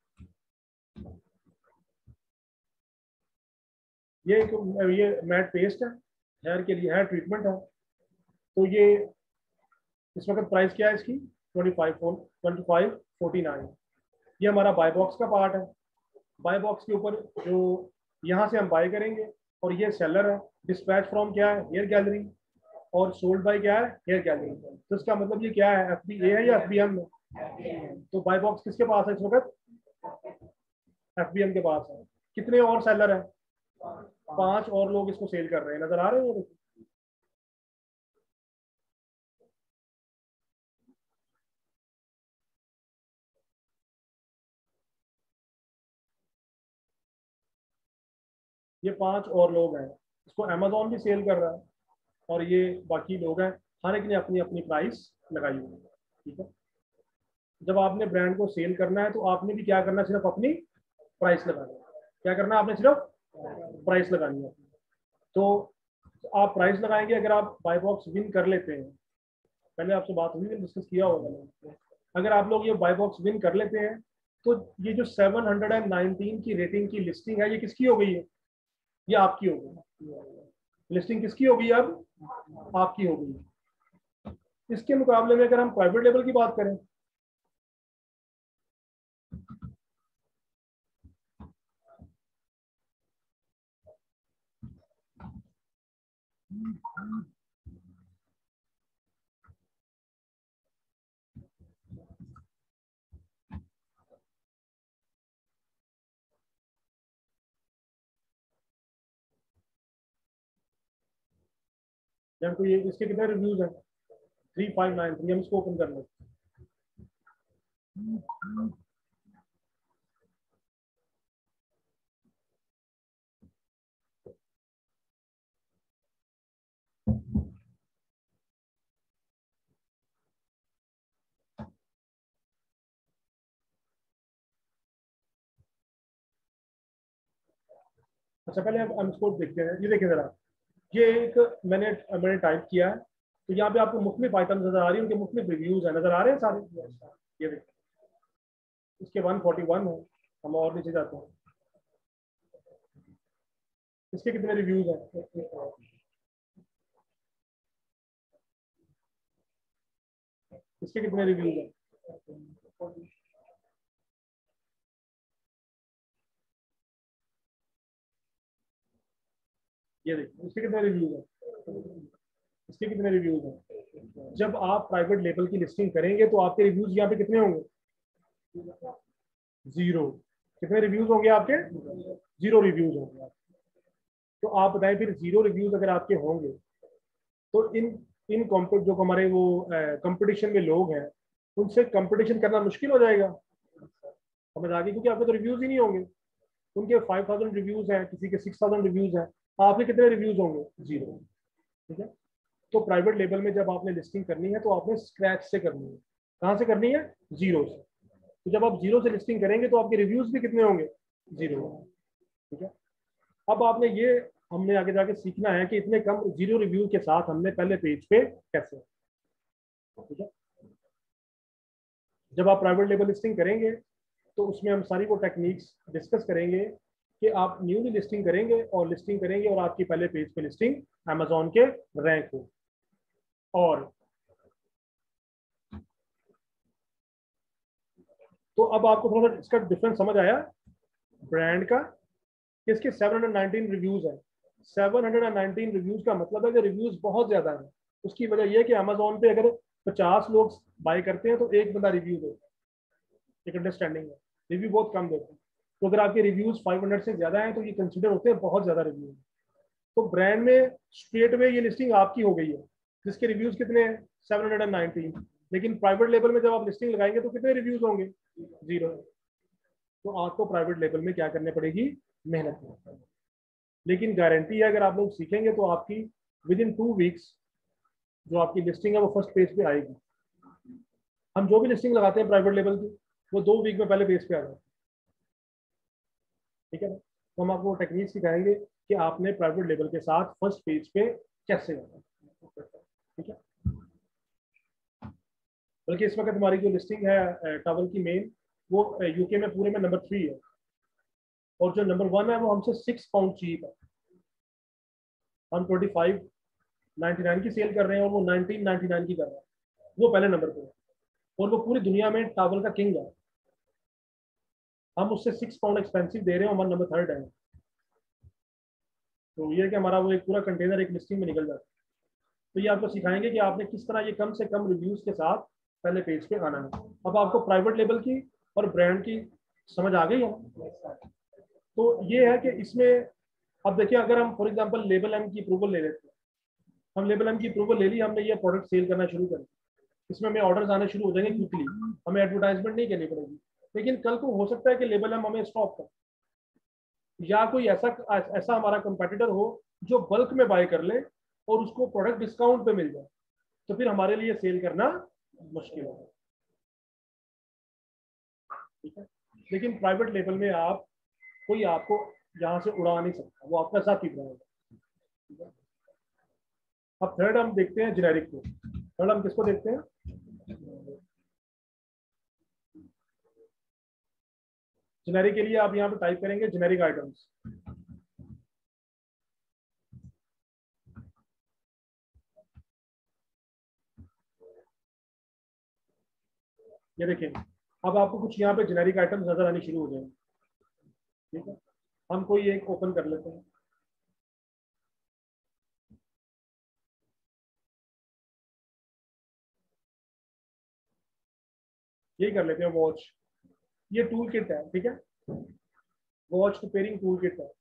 ये एक ये मैट पेस्ट है, हेयर के लिए, हेयर ट्रीटमेंट है। तो ये इस वक्त प्राइस क्या है इसकी? Twenty five twenty five forty nine. ये हमारा बाय बॉक्स का पार्ट है। बाय बॉक्स के ऊपर जो यहाँ से हम बाय करेंगे, और ये सेलर है। डिस्पैच फ्रॉम क्या है? Hair gallery. और सोल्ड बाय क्या है? Hair gallery. तो इसका मतलब ये क्या है? एफ बी ए है या एफ बी एम है? तो बाय बॉक्स किसके पास है इस वक्त? एफ बी एम के पास है। कितने और सेलर है? पांच और लोग इसको सेल कर रहे हैं, नजर आ रहे हैं? ये पांच और लोग हैं, इसको अमेजोन भी सेल कर रहा है, और ये बाकी लोग हैं। हर एक ने अपनी अपनी प्राइस लगाई हुई है, ठीक है। जब आपने ब्रांड को सेल करना है तो आपने भी क्या करना है? सिर्फ अपनी प्राइस लगानी है। क्या करना है आपने? सिर्फ प्राइस लगानी है। तो आप प्राइस लगाएंगे। अगर आप बाय बॉक्स विन कर लेते हैं, पहले आपसे बात हुई, डिस्कस किया होगा मैंने, अगर आप लोग ये बाय बॉक्स विन कर लेते हैं, तो ये जो सेवन हंड्रेड नाइनटीन की रेटिंग की लिस्टिंग है, ये किसकी हो गई है? ये आपकी हो गई। लिस्टिंग किसकी हो गई? अब आपकी हो गई। इसके मुकाबले में अगर हम प्राइवेट लेवल की बात करें, जब को ये इसके कितने रिव्यूज हैं? Three five nine three. हम इसको ओपन कर लेते हैं। अच्छा, पहले हम इसको देखते हैं। ये देखिए जरा, ये एक मैंने मैंने टाइप किया है, तो यहाँ पे आपको मुख्तलिफ आइटम नजर आ रही है, उनके मुख्तलिफ रिव्यूज है, नजर आ रहे हैं सारे? ये देखिए, इसके वन फोर्टी वन है। हम और नीचे जाते हैं, इसके कितने रिव्यूज हैं? इसके कितने रिव्यूज हैं? ये देखिए, इसके कितने रिव्यूज हैं? इसके कितने रिव्यूज हैं? जब आप प्राइवेट लेबल की लिस्टिंग करेंगे तो आपके रिव्यूज यहाँ पे कितने होंगे? जीरो। कितने रिव्यूज होंगे आपके? जीरो रिव्यूज होंगे। तो आप बताएं, फिर जीरो रिव्यूज अगर आपके होंगे, तो इन इन कॉम्पिट जो हमारे वो कंपटीशन में लोग हैं, उनसे कंपटीशन करना मुश्किल हो जाएगा, समझ आ गई? क्योंकि आपके तो रिव्यूज ही नहीं होंगे। उनके फाइव थाउजेंड रिव्यूज हैं, किसी के सिक्स थाउजेंड रिव्यूज हैं, आपके कितने रिव्यूज होंगे? जीरो, ठीक है। तो प्राइवेट लेबल में जब आपने लिस्टिंग करनी है तो आपने स्क्रैच से करनी है। कहाँ से करनी है? जीरो से। तो जब आप जीरो से लिस्टिंग करेंगे तो आपके रिव्यूज भी कितने होंगे? जीरो, ठीक है। अब आपने ये हमने आगे जाके सीखना है कि इतने कम जीरो रिव्यू के साथ हमने पहले पेज पे कैसे, ठीक है। जब आप प्राइवेट लेबल लिस्टिंग करेंगे तो उसमें हम सारी वो टेक्निक्स डिस्कस करेंगे कि आप न्यूली लिस्टिंग करेंगे और लिस्टिंग करेंगे और आपकी पहले पेज पे लिस्टिंग अमेजोन के रैंक हो। और तो अब आपको थोड़ा सा इसका डिफरेंस समझ आया ब्रांड का। इसके सेवन हंड्रेड नाइनटीन रिव्यूज है। सेवन हंड्रेड नाइनटीन रिव्यूज का मतलब है कि रिव्यूज बहुत ज्यादा है। उसकी वजह यह है कि अमेजोन पे अगर पचास लोग बाय करते हैं तो एक बंदा रिव्यू देता है, एक अंडरस्टैंडिंग है। रिव्यू बहुत कम देते हैं। तो अगर आपके रिव्यूज फाइव हंड्रेड से ज्यादा हैं तो ये कंसिडर होते हैं बहुत ज्यादा रिव्यू। तो ब्रांड में स्ट्रेट वे ये लिस्टिंग आपकी हो गई है, जिसके रिव्यूज कितने हैं? Seven hundred nineteen. लेकिन प्राइवेट लेवल में जब आप लिस्टिंग लगाएंगे तो कितने रिव्यूज होंगे? जीरो। तो आपको प्राइवेट लेवल में क्या करनी पड़ेगी? मेहनत करनी पड़ेगी। लेकिन गारंटी है, अगर आप लोग सीखेंगे तो आपकी विद इन टू वीक्स जो आपकी लिस्टिंग है वो फर्स्ट पेज पे आएगी। हम जो भी लिस्टिंग लगाते हैं प्राइवेट लेबल की, वो दो वीक में पहले पेज पे आ जाए, ठीक है ना। तो हम आपको टेक्निक सिखाएंगे कि आपने प्राइवेट लेबल के साथ फर्स्ट पेज पे कैसे जाना है, ठीक है। बल्कि इस वक्त हमारी जो लिस्टिंग है टावल की मेन, वो यूके में पूरे में नंबर थ्री है, और जो नंबर वन है वो हमसे सिक्स पाउंड चीप है। हम ट्वेंटी फाइव नाइन्टी नाइन की सेल कर रहे हैं और वो नाइनटीन नाइन्टी नाइन की कर रहे हैं, वो पहले नंबर पे है, और वो पूरी दुनिया में टावल का किंग है। हम उससे सिक्स पाउंड एक्सपेंसिव दे रहे हैं, हमारा नंबर थर्ड है। तो ये है कि हमारा वो एक पूरा कंटेनर एक लिस्टिंग में निकल जाता है। तो ये आपको सिखाएंगे कि आपने किस तरह ये कम से कम रिव्यूज के साथ पहले पेज पे आना है। अब आपको प्राइवेट लेबल की और ब्रांड की समझ आ गई है। तो ये है कि इसमें अब देखिए, अगर हम फॉर एग्जांपल लेबल एम की अप्रूवल ले लेते हैं, हम लेबल एम की अप्रूवल ले ली, हमने ये प्रोडक्ट सेल करना शुरू कर दिया, इसमें हमें ऑर्डर्स आने शुरू हो जाएंगे क्विकली, हमें एडवर्टाइजमेंट नहीं करनी पड़ेगी। लेकिन कल को हो सकता है कि लेबल एम हमें स्टॉप कर, या कोई ऐसा ऐसा हमारा कंपेटिटर हो जो बल्क में बाय कर ले और उसको प्रोडक्ट डिस्काउंट पे मिल जाए, तो फिर हमारे लिए सेल करना मुश्किल है, ठीक है। लेकिन प्राइवेट लेबल में आप, कोई आपको यहाँ से उड़ा नहीं सकता, वो आपका साथी ब्रांड है। अब थर्ड हम देखते हैं जेनेरिक को। थर्ड हम किसको देखते हैं? जेनेरिक के लिए आप यहाँ पे टाइप करेंगे जेनेरिक आइटम्स। ये देखिए, अब आपको कुछ यहाँ पे जेनेरिक आइटम्स नजर आनी शुरू हो जाएंगे, ठीक है। हम कोई एक ओपन कर लेते हैं, यही कर लेते हैं वॉच। ये टूल किट है, ठीक है, वॉच रिपेयरिंग टूल किट है।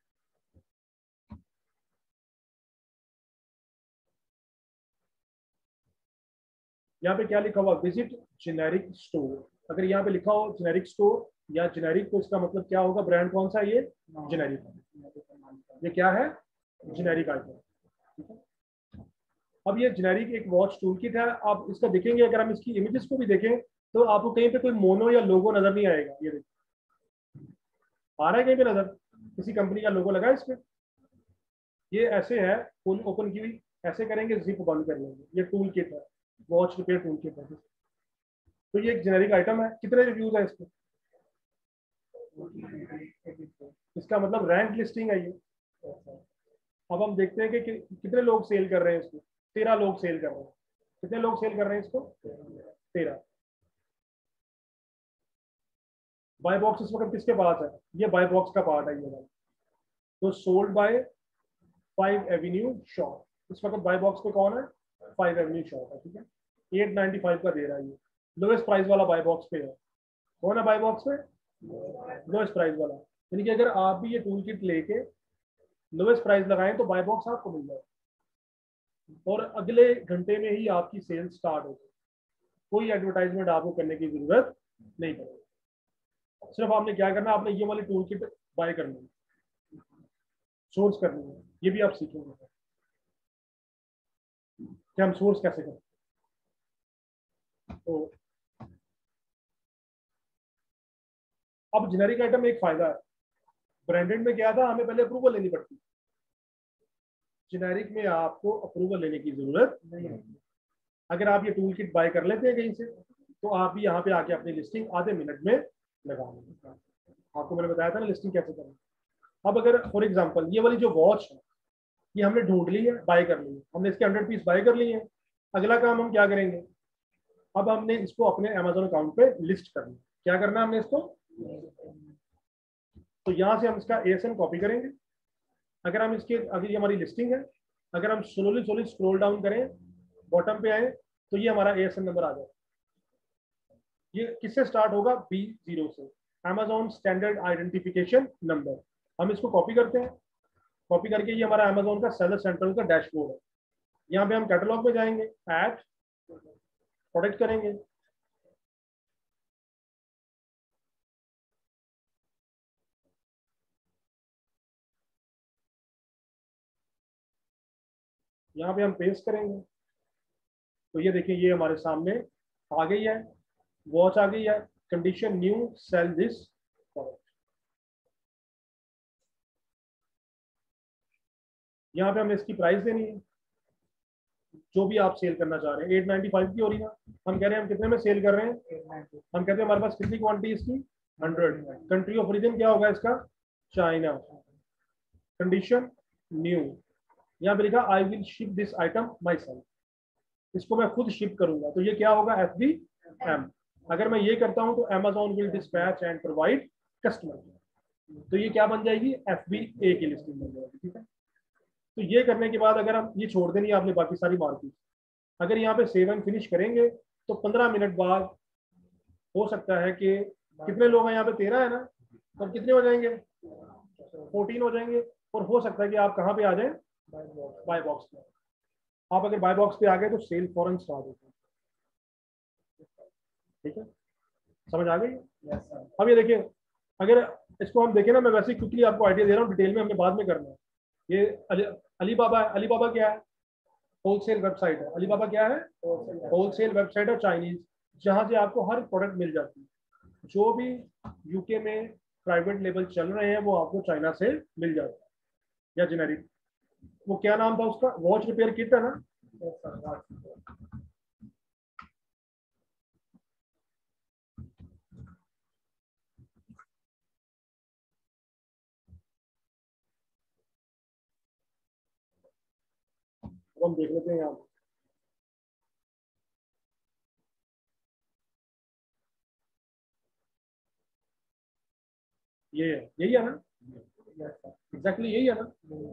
यहाँ पे क्या लिखा हुआ? Visit generic store. अगर यहाँ पे लिखा हो जेनेरिक स्टोर या जेनेरिक, तो इसका मतलब क्या होगा? ब्रांड कौन सा है? ये जेनेरिक। ये क्या है? जेनेरिक आइटम, ठीक है। अब ये जेनेरिक एक वॉच टूल किट है। आप इसका देखेंगे, अगर हम इसकी इमेजेस को भी देखें तो आपको कहीं पे कोई मोनो या लोगो नजर नहीं आएगा। ये देखिए, आ रहा है कहीं पे नजर? किसी कंपनी का लोगो लगा है इस पे? ये ऐसे है, फुल ओपन की हुई, ऐसे करेंगे जिप बंद कर लेंगे। ये टूल किट है, वॉच रिपेयर टूल किट है। तो ये एक जेनेरिक आइटम है। कितने रिव्यूज है इसके? इसका मतलब रैंक लिस्टिंग है ये। अब हम देखते हैं कि, कि कितने लोग सेल कर रहे हैं इसको। तेरह लोग सेल कर रहे हैं। कितने लोग सेल कर रहे हैं इसको? तेरह। बाय बॉक्स इस वक्त किसके पास है? ये बाय बॉक्स का पार्ट है ये वाला। तो sold by five avenue shop. इस वक्त बाय बॉक्स पे कौन है? फाइव एवेन्यू शॉप है, ठीक है। एट नाइनटी फाइव का दे रहा है ये। लोएस्ट प्राइस वाला बाय बॉक्स पे है। कौन है बाय बॉक्स पे? लोएस्ट प्राइस वाला। यानी कि अगर आप भी ये टूल किट लेके लोएस्ट प्राइस लगाएं तो बाय बॉक्स आपको मिल जाए, और अगले घंटे में ही आपकी सेल स्टार्ट होगी। कोई एडवर्टाइजमेंट आपको करने की जरूरत नहीं पड़ेगी। सिर्फ आपने क्या करना है, आपने ये वाली टूल किट बाय करनी है, सोर्स करनी है। ये भी आप सीखेंगे कि हम सोर्स कैसे करें। तो अब जेनेरिक आइटम में एक फायदा है। ब्रांडेड में क्या था, हमें पहले अप्रूवल लेनी पड़ती। जेनेरिक में आपको अप्रूवल लेने की जरूरत नहीं है। अगर आप ये टूल किट बाय कर लेते हैं कहीं से, तो आप भी यहाँ पे आके अपनी लिस्टिंग आधे मिनट में लगा लेंगे। आपको मैंने बताया था ना लिस्टिंग कैसे करनी। अब अगर फॉर एग्जांपल ये वाली जो वॉच है, ये हमने ढूंढ ली है, बाय कर ली है, हमने इसके हंड्रेड पीस बाय कर लिए हैं। अगला काम हम क्या करेंगे? अब हमने इसको अपने अमेजोन अकाउंट पे लिस्ट करना है। क्या करना है हमने इसको? तो यहाँ से हम इसका एएसएन कॉपी करेंगे। अगर हम इसके, अगर ये हमारी लिस्टिंग है, अगर हम स्लोली स्लोली स्क्रॉल डाउन करें, बॉटम पे आए, तो ये हमारा एएसएन नंबर आ जाए। ये किससे स्टार्ट होगा? बी जीरो से, अमेजोन स्टैंडर्ड आइडेंटिफिकेशन नंबर। हम इसको कॉपी करते हैं। कॉपी करके ये हमारा अमेजोन का सेलर सेंट्रल का डैशबोर्ड है। यहाँ पे हम कैटलॉग में जाएंगे, ऐड प्रोडक्ट करेंगे, यहाँ पे हम पेस्ट करेंगे, तो ये देखिए ये हमारे सामने आ गई है, वॉच आ गई है, condition new, sell this product. यहाँ पे हमें इसकी प्राइस देनी है जो भी आप सेल करना चाह रहे हैं। एट नाइन्टी फाइव की हो रही है, हम कह रहे हैं हम कितने में सेल कर रहे हैं, हम कहते हैं हमारे पास कितनी क्वांटिटी इसकी, हंड्रेड। कंट्री ऑफ ओरिजिन क्या होगा इसका, चाइना। कंडीशन न्यू, यहाँ पे लिखा I will ship this item myself, इसको मैं खुद शिप करूंगा, तो ये क्या होगा, एफ बी एम। अगर मैं ये करता हूं तो Amazon will dispatch and provide customer, तो ये क्या बन जाएगी, एफ बी ए की लिस्टिंग बन जाएगी। ठीक है, तो ये करने के बाद अगर हम ये छोड़ देनी है आपने बाकी सारी मार्केट, अगर यहाँ पे सेव एंड फिनिश करेंगे तो पंद्रह मिनट बाद हो सकता है कि कितने लोग हैं यहाँ पे, तेरह है ना, तो कितने हो जाएंगे, फोर्टीन हो जाएंगे। और हो सकता है कि आप कहाँ पे आ जाए, बाय बॉक्स पे। आप अगर बाय बॉक्स पे आ गए तो सेल फॉरन स्टार्ट होता है। ठीक है, समझ आ गई। yes, अब ये देखिए, अगर इसको हम देखें ना, मैं वैसे क्विकली आपको आइडिया दे रहा हूँ, डिटेल में हमने बाद में करना है। ये अली अलीबाबा है, अलीबाबा क्या है, होलसेल वेबसाइट है। अलीबाबा क्या है, होलसेल वेबसाइट है चाइनीज, जहां से आपको हर प्रोडक्ट मिल जाती है। जो भी यूके में प्राइवेट लेबल चल रहे हैं वो आपको चाइना से मिल जाता है, या जेनेरिक। वो क्या नाम था उसका, वॉच रिपेयर किट है ना। तो हम देख लेते हैं यहाँ, ये है, यही है ना, एग्जैक्टली exactly यही है ना।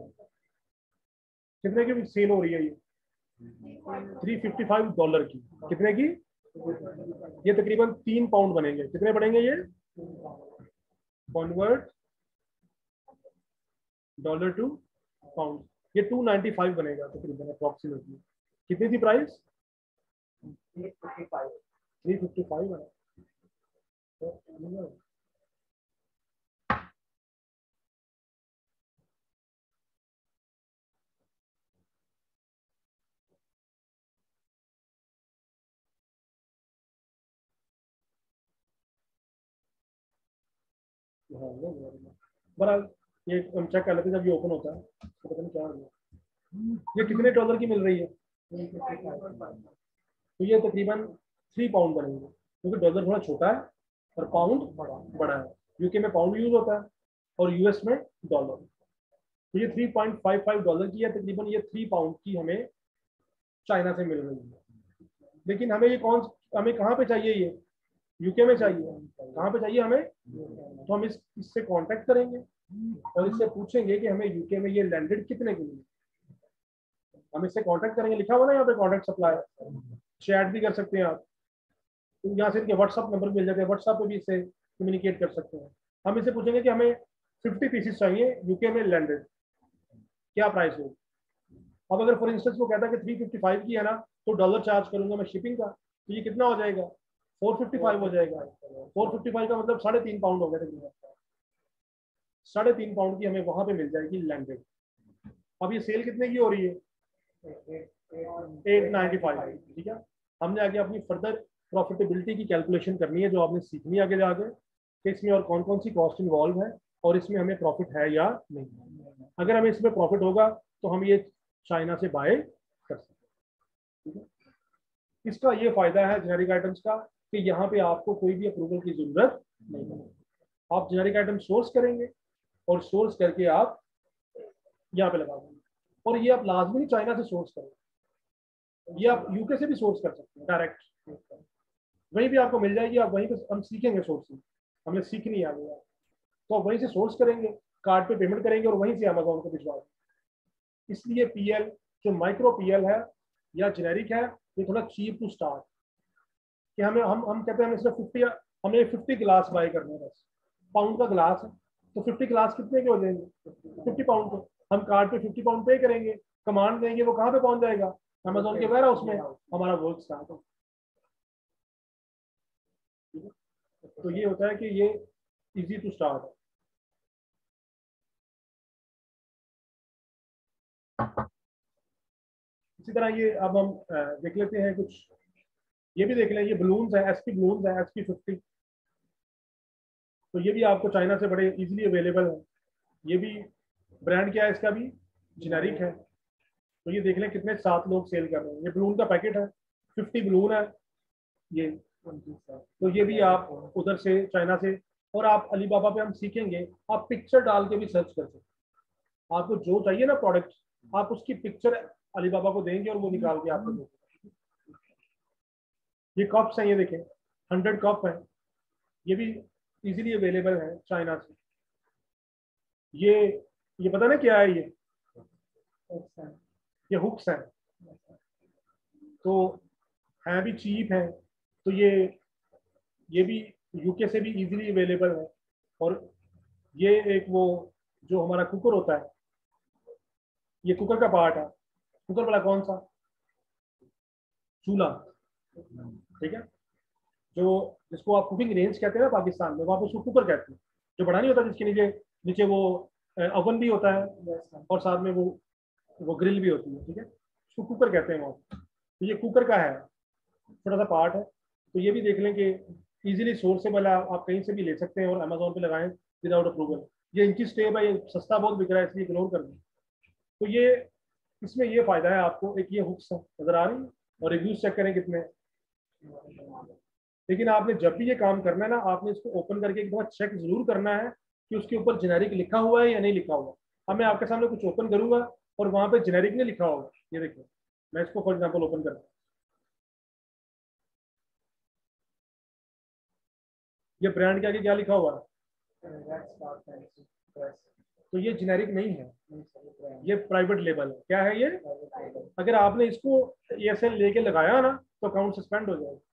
कितने की सेल हो रही है ये, थ्री फिफ्टी फाइव डॉलर की। कितने की, ये तकरीबन तीन पाउंड बनेंगे। कितने बनेंगे ये, कन्वर्ट डॉलर टू पाउंड, ये टू नाइन्टी फाइव बनेगा तकरीबन अप्रोक्सीमेटली। कितनी थी प्राइस, थ्री फिफ्टी फाइव है। बहरहाल ये हम चेक कर लेते हैं, जब ये ओपन होता है तो पता नहीं क्या होगा। ये कितने डॉलर की मिल रही है, तो ये तकरीबन थ्री पाउंड बनेंगे, क्योंकि डॉलर थोड़ा छोटा है और पाउंड बड़ा है। यूके में पाउंड यूज होता है और यूएस में डॉलर। तो ये three point five five dollar की है तकरीबन, ये थ्री पाउंड की हमें चाइना से मिल रही है। लेकिन हमें ये कौन, हमें कहाँ पे चाहिए, ये यूके में चाहिए। कहाँ पे चाहिए हमें, तो हम इस इससे कांटेक्ट करेंगे और इससे पूछेंगे कि हमें यूके में ये लैंडेड कितने के लिए। हम इससे कांटेक्ट करेंगे, लिखा हुआ ना यहाँ पे कांटेक्ट सप्लाई, चैट भी कर सकते हैं आप, तो यहाँ से इनके व्हाट्सअप नंबर मिल जाते हैं, व्हाट्सअप पे भी इससे कम्युनिकेट कर सकते हैं। हम इससे पूछेंगे कि हमें फिफ्टी पीसेस चाहिए यूके में लैंडेड, क्या प्राइस हो। अब अगर फॉर इंस्टेंस वो कहता है कि थ्री फिफ्टी फाइव की है ना, तो डॉलर चार्ज करूंगा मैं शिपिंग का, तो ये कितना हो जाएगा, फोर फिफ्टी फाइव हो जाएगा। फोर फिफ्टी फाइव का मतलब साढ़े तीन पाउंड हो गया तकरीबन, साढ़े तीन पाउंड की हमें वहां पे मिल जाएगी लैंडेड। अब ये सेल कितने की हो रही है, एट नाइन्टी फाइव। ठीक है, हमने आगे अपनी फर्दर प्रॉफिटेबिलिटी की कैलकुलेशन करनी है, जो आपने सीखनी है आगे जाके, कि इसमें और कौन कौन सी कॉस्ट इन्वॉल्व है और इसमें हमें प्रॉफिट है या नहीं। अगर हमें इसमें प्रॉफिट होगा तो हम ये चाइना से बाय कर सकते हैं। इसका ये फायदा है जेनेरिक आइटम्स का कि यहाँ पे आपको कोई भी अप्रूवल की जरूरत नहीं है। आप जेनेरिक आइटम सोर्स करेंगे और सोर्स करके आप यहाँ पे लगा देंगे, और ये आप लाजमी नहीं चाइना से सोर्स करें, ये आप यूके से भी सोर्स कर सकते हैं डायरेक्ट, वहीं भी आपको मिल जाएगी। आप वहीं पे हम सीखेंगे सोर्सिंग, हमें सीखनी आ गई, तो आप वहीं से सोर्स करेंगे, कार्ड पे पेमेंट करेंगे और वहीं से अमेजोन को भिजवा देंगे। इसलिए पीएल जो माइक्रो पीएल है या जेनेरिक है, ये थोड़ा चीप टू स्टार्ट, कि हमें हम हम कहते हैं हमें सिर्फ फिफ्टी, हमें फिफ्टी ग्लास बाय करने हैं बस, पाउंड का ग्लास है, तो फिफ्टी ग्लास कितने के हो जाएंगे, फिफ्टी पाउंड के। हम कार्ड पे फिफ्टी पाउंड पे करेंगे, कमांड देंगे, वो कहाँ पे पहुंच जाएगा, अमेजोन के वेयर हाउस में, हमारा वर्क स्टार्ट हो। तो ये होता है कि ये इजी टू स्टार्ट है। इसी तरह ये अब हम देख लेते हैं कुछ, ये भी देख लें, ये बलून्स है, एसपी बलून्स है, एसपी फिफ्टी। तो ये भी आपको चाइना से बड़े इजीली अवेलेबल है। ये भी ब्रांड क्या है इसका भी, जेनेरिक है। तो ये देख लें कितने सात लोग सेल कर रहे हैं। ये बलून का पैकेट है, फिफ्टी बलून है ये। तो ये भी आप उधर से चाइना से, और आप अलीबाबा पे हम सीखेंगे, आप पिक्चर डाल के भी सर्च कर सकते हैं। आपको जो चाहिए ना प्रोडक्ट, आप उसकी पिक्चर अलीबाबा को देंगे और वो निकाल के आपको देंगे। ये कप्स हैं, ये देखें, हंड्रेड कप है, ये भी इजीली अवेलेबल है चाइना से। ये ये पता ना क्या है, ये ये हुक्स हैं, तो हैं भी चीप है। तो ये ये भी यूके से भी इजीली अवेलेबल है। और ये एक वो जो हमारा कुकर होता है, ये कुकर का पार्ट है। कुकर वाला कौन सा, चूल्हा, ठीक है, जो जिसको आप कुकिंग रेंज कहते हैं ना पाकिस्तान में, वहाँ पे उसको कुकर कहते हैं। जो बड़ा नहीं होता, जिसके नीचे नीचे वो ओवन भी होता है और साथ में वो वो ग्रिल भी होती है, ठीक है, उसको कुकर कहते हैं वहाँ। तो ये कुकर का है, छोटा सा पार्ट है। तो ये भी देख लें कि इजीली सोर्सेबल है, आप कहीं से भी ले सकते हैं और अमेजोन पे लगाएं विदाउट अप्रूवल। ये इंची स्टेप है, ये सस्ता बहुत बिक रहा है, इसलिए इग्नोर कर दें। तो ये इसमें ये फायदा है आपको, एक ये हुक्स नजर आ रही है, और रिव्यूज चेक करें कितने। लेकिन आपने जब भी ये काम करना है ना, आपने इसको ओपन करके एक बार चेक जरूर करना है कि उसके ऊपर जेनेरिक लिखा हुआ है या नहीं लिखा हुआ। अब मैं आपके सामने कुछ ओपन करूंगा और वहां पे जेनेरिक नहीं लिखा होगा, ये देखिए, मैं इसको फॉर एग्जांपल ओपन करता हूँ, ये ब्रांड के आगे क्या लिखा हुआ है, तो ये जेनेरिक नहीं है, ये प्राइवेट लेबल है। क्या है ये, अगर आपने इसको एएसएन लेके लगाया ना तो अकाउंट सस्पेंड हो जाएगा।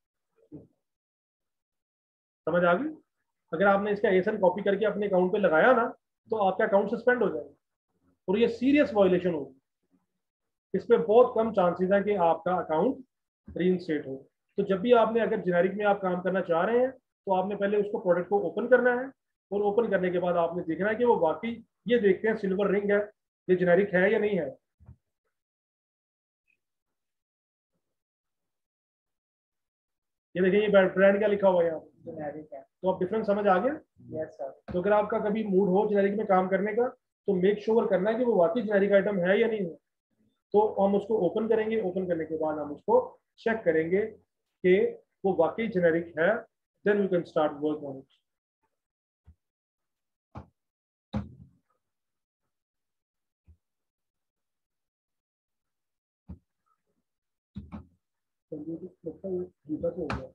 समझ आ गई, अगर आपने इसका एएसएन कॉपी करके अपने अकाउंट पे लगाया ना तो आपका अकाउंट सस्पेंड हो जाएगा, और ये सीरियस वायलेशन होगी। इस पे बहुत कम चांसेस है कि आपका अकाउंट रीइंस्टेट हो। तो जब भी आपने अगर जेनेरिक में आप काम करना चाह रहे हैं तो आपने पहले उसको प्रोडक्ट को ओपन करना है, और ओपन करने के बाद आपने देखना है कि वो वाकई, ये देखते हैं सिल्वर रिंग है, ये जेनेरिक है या नहीं है। ये देखिए, ये ब्रांड क्या लिखा हुआ है यहाँ, जेनेरिक है। तो आप डिफरेंस समझ आ गया। Yes sir. तो अगर आपका कभी मूड हो जेनेरिक में काम करने का, तो मेक श्योर करना है कि वो वाकई जेनेरिक आइटम है या नहीं है। तो हम उसको ओपन करेंगे, ओपन करने के बाद हम उसको चेक करेंगे कि वो वाकई जेनेरिक है, then we can start work on it. लगता है जूता तो हो गया।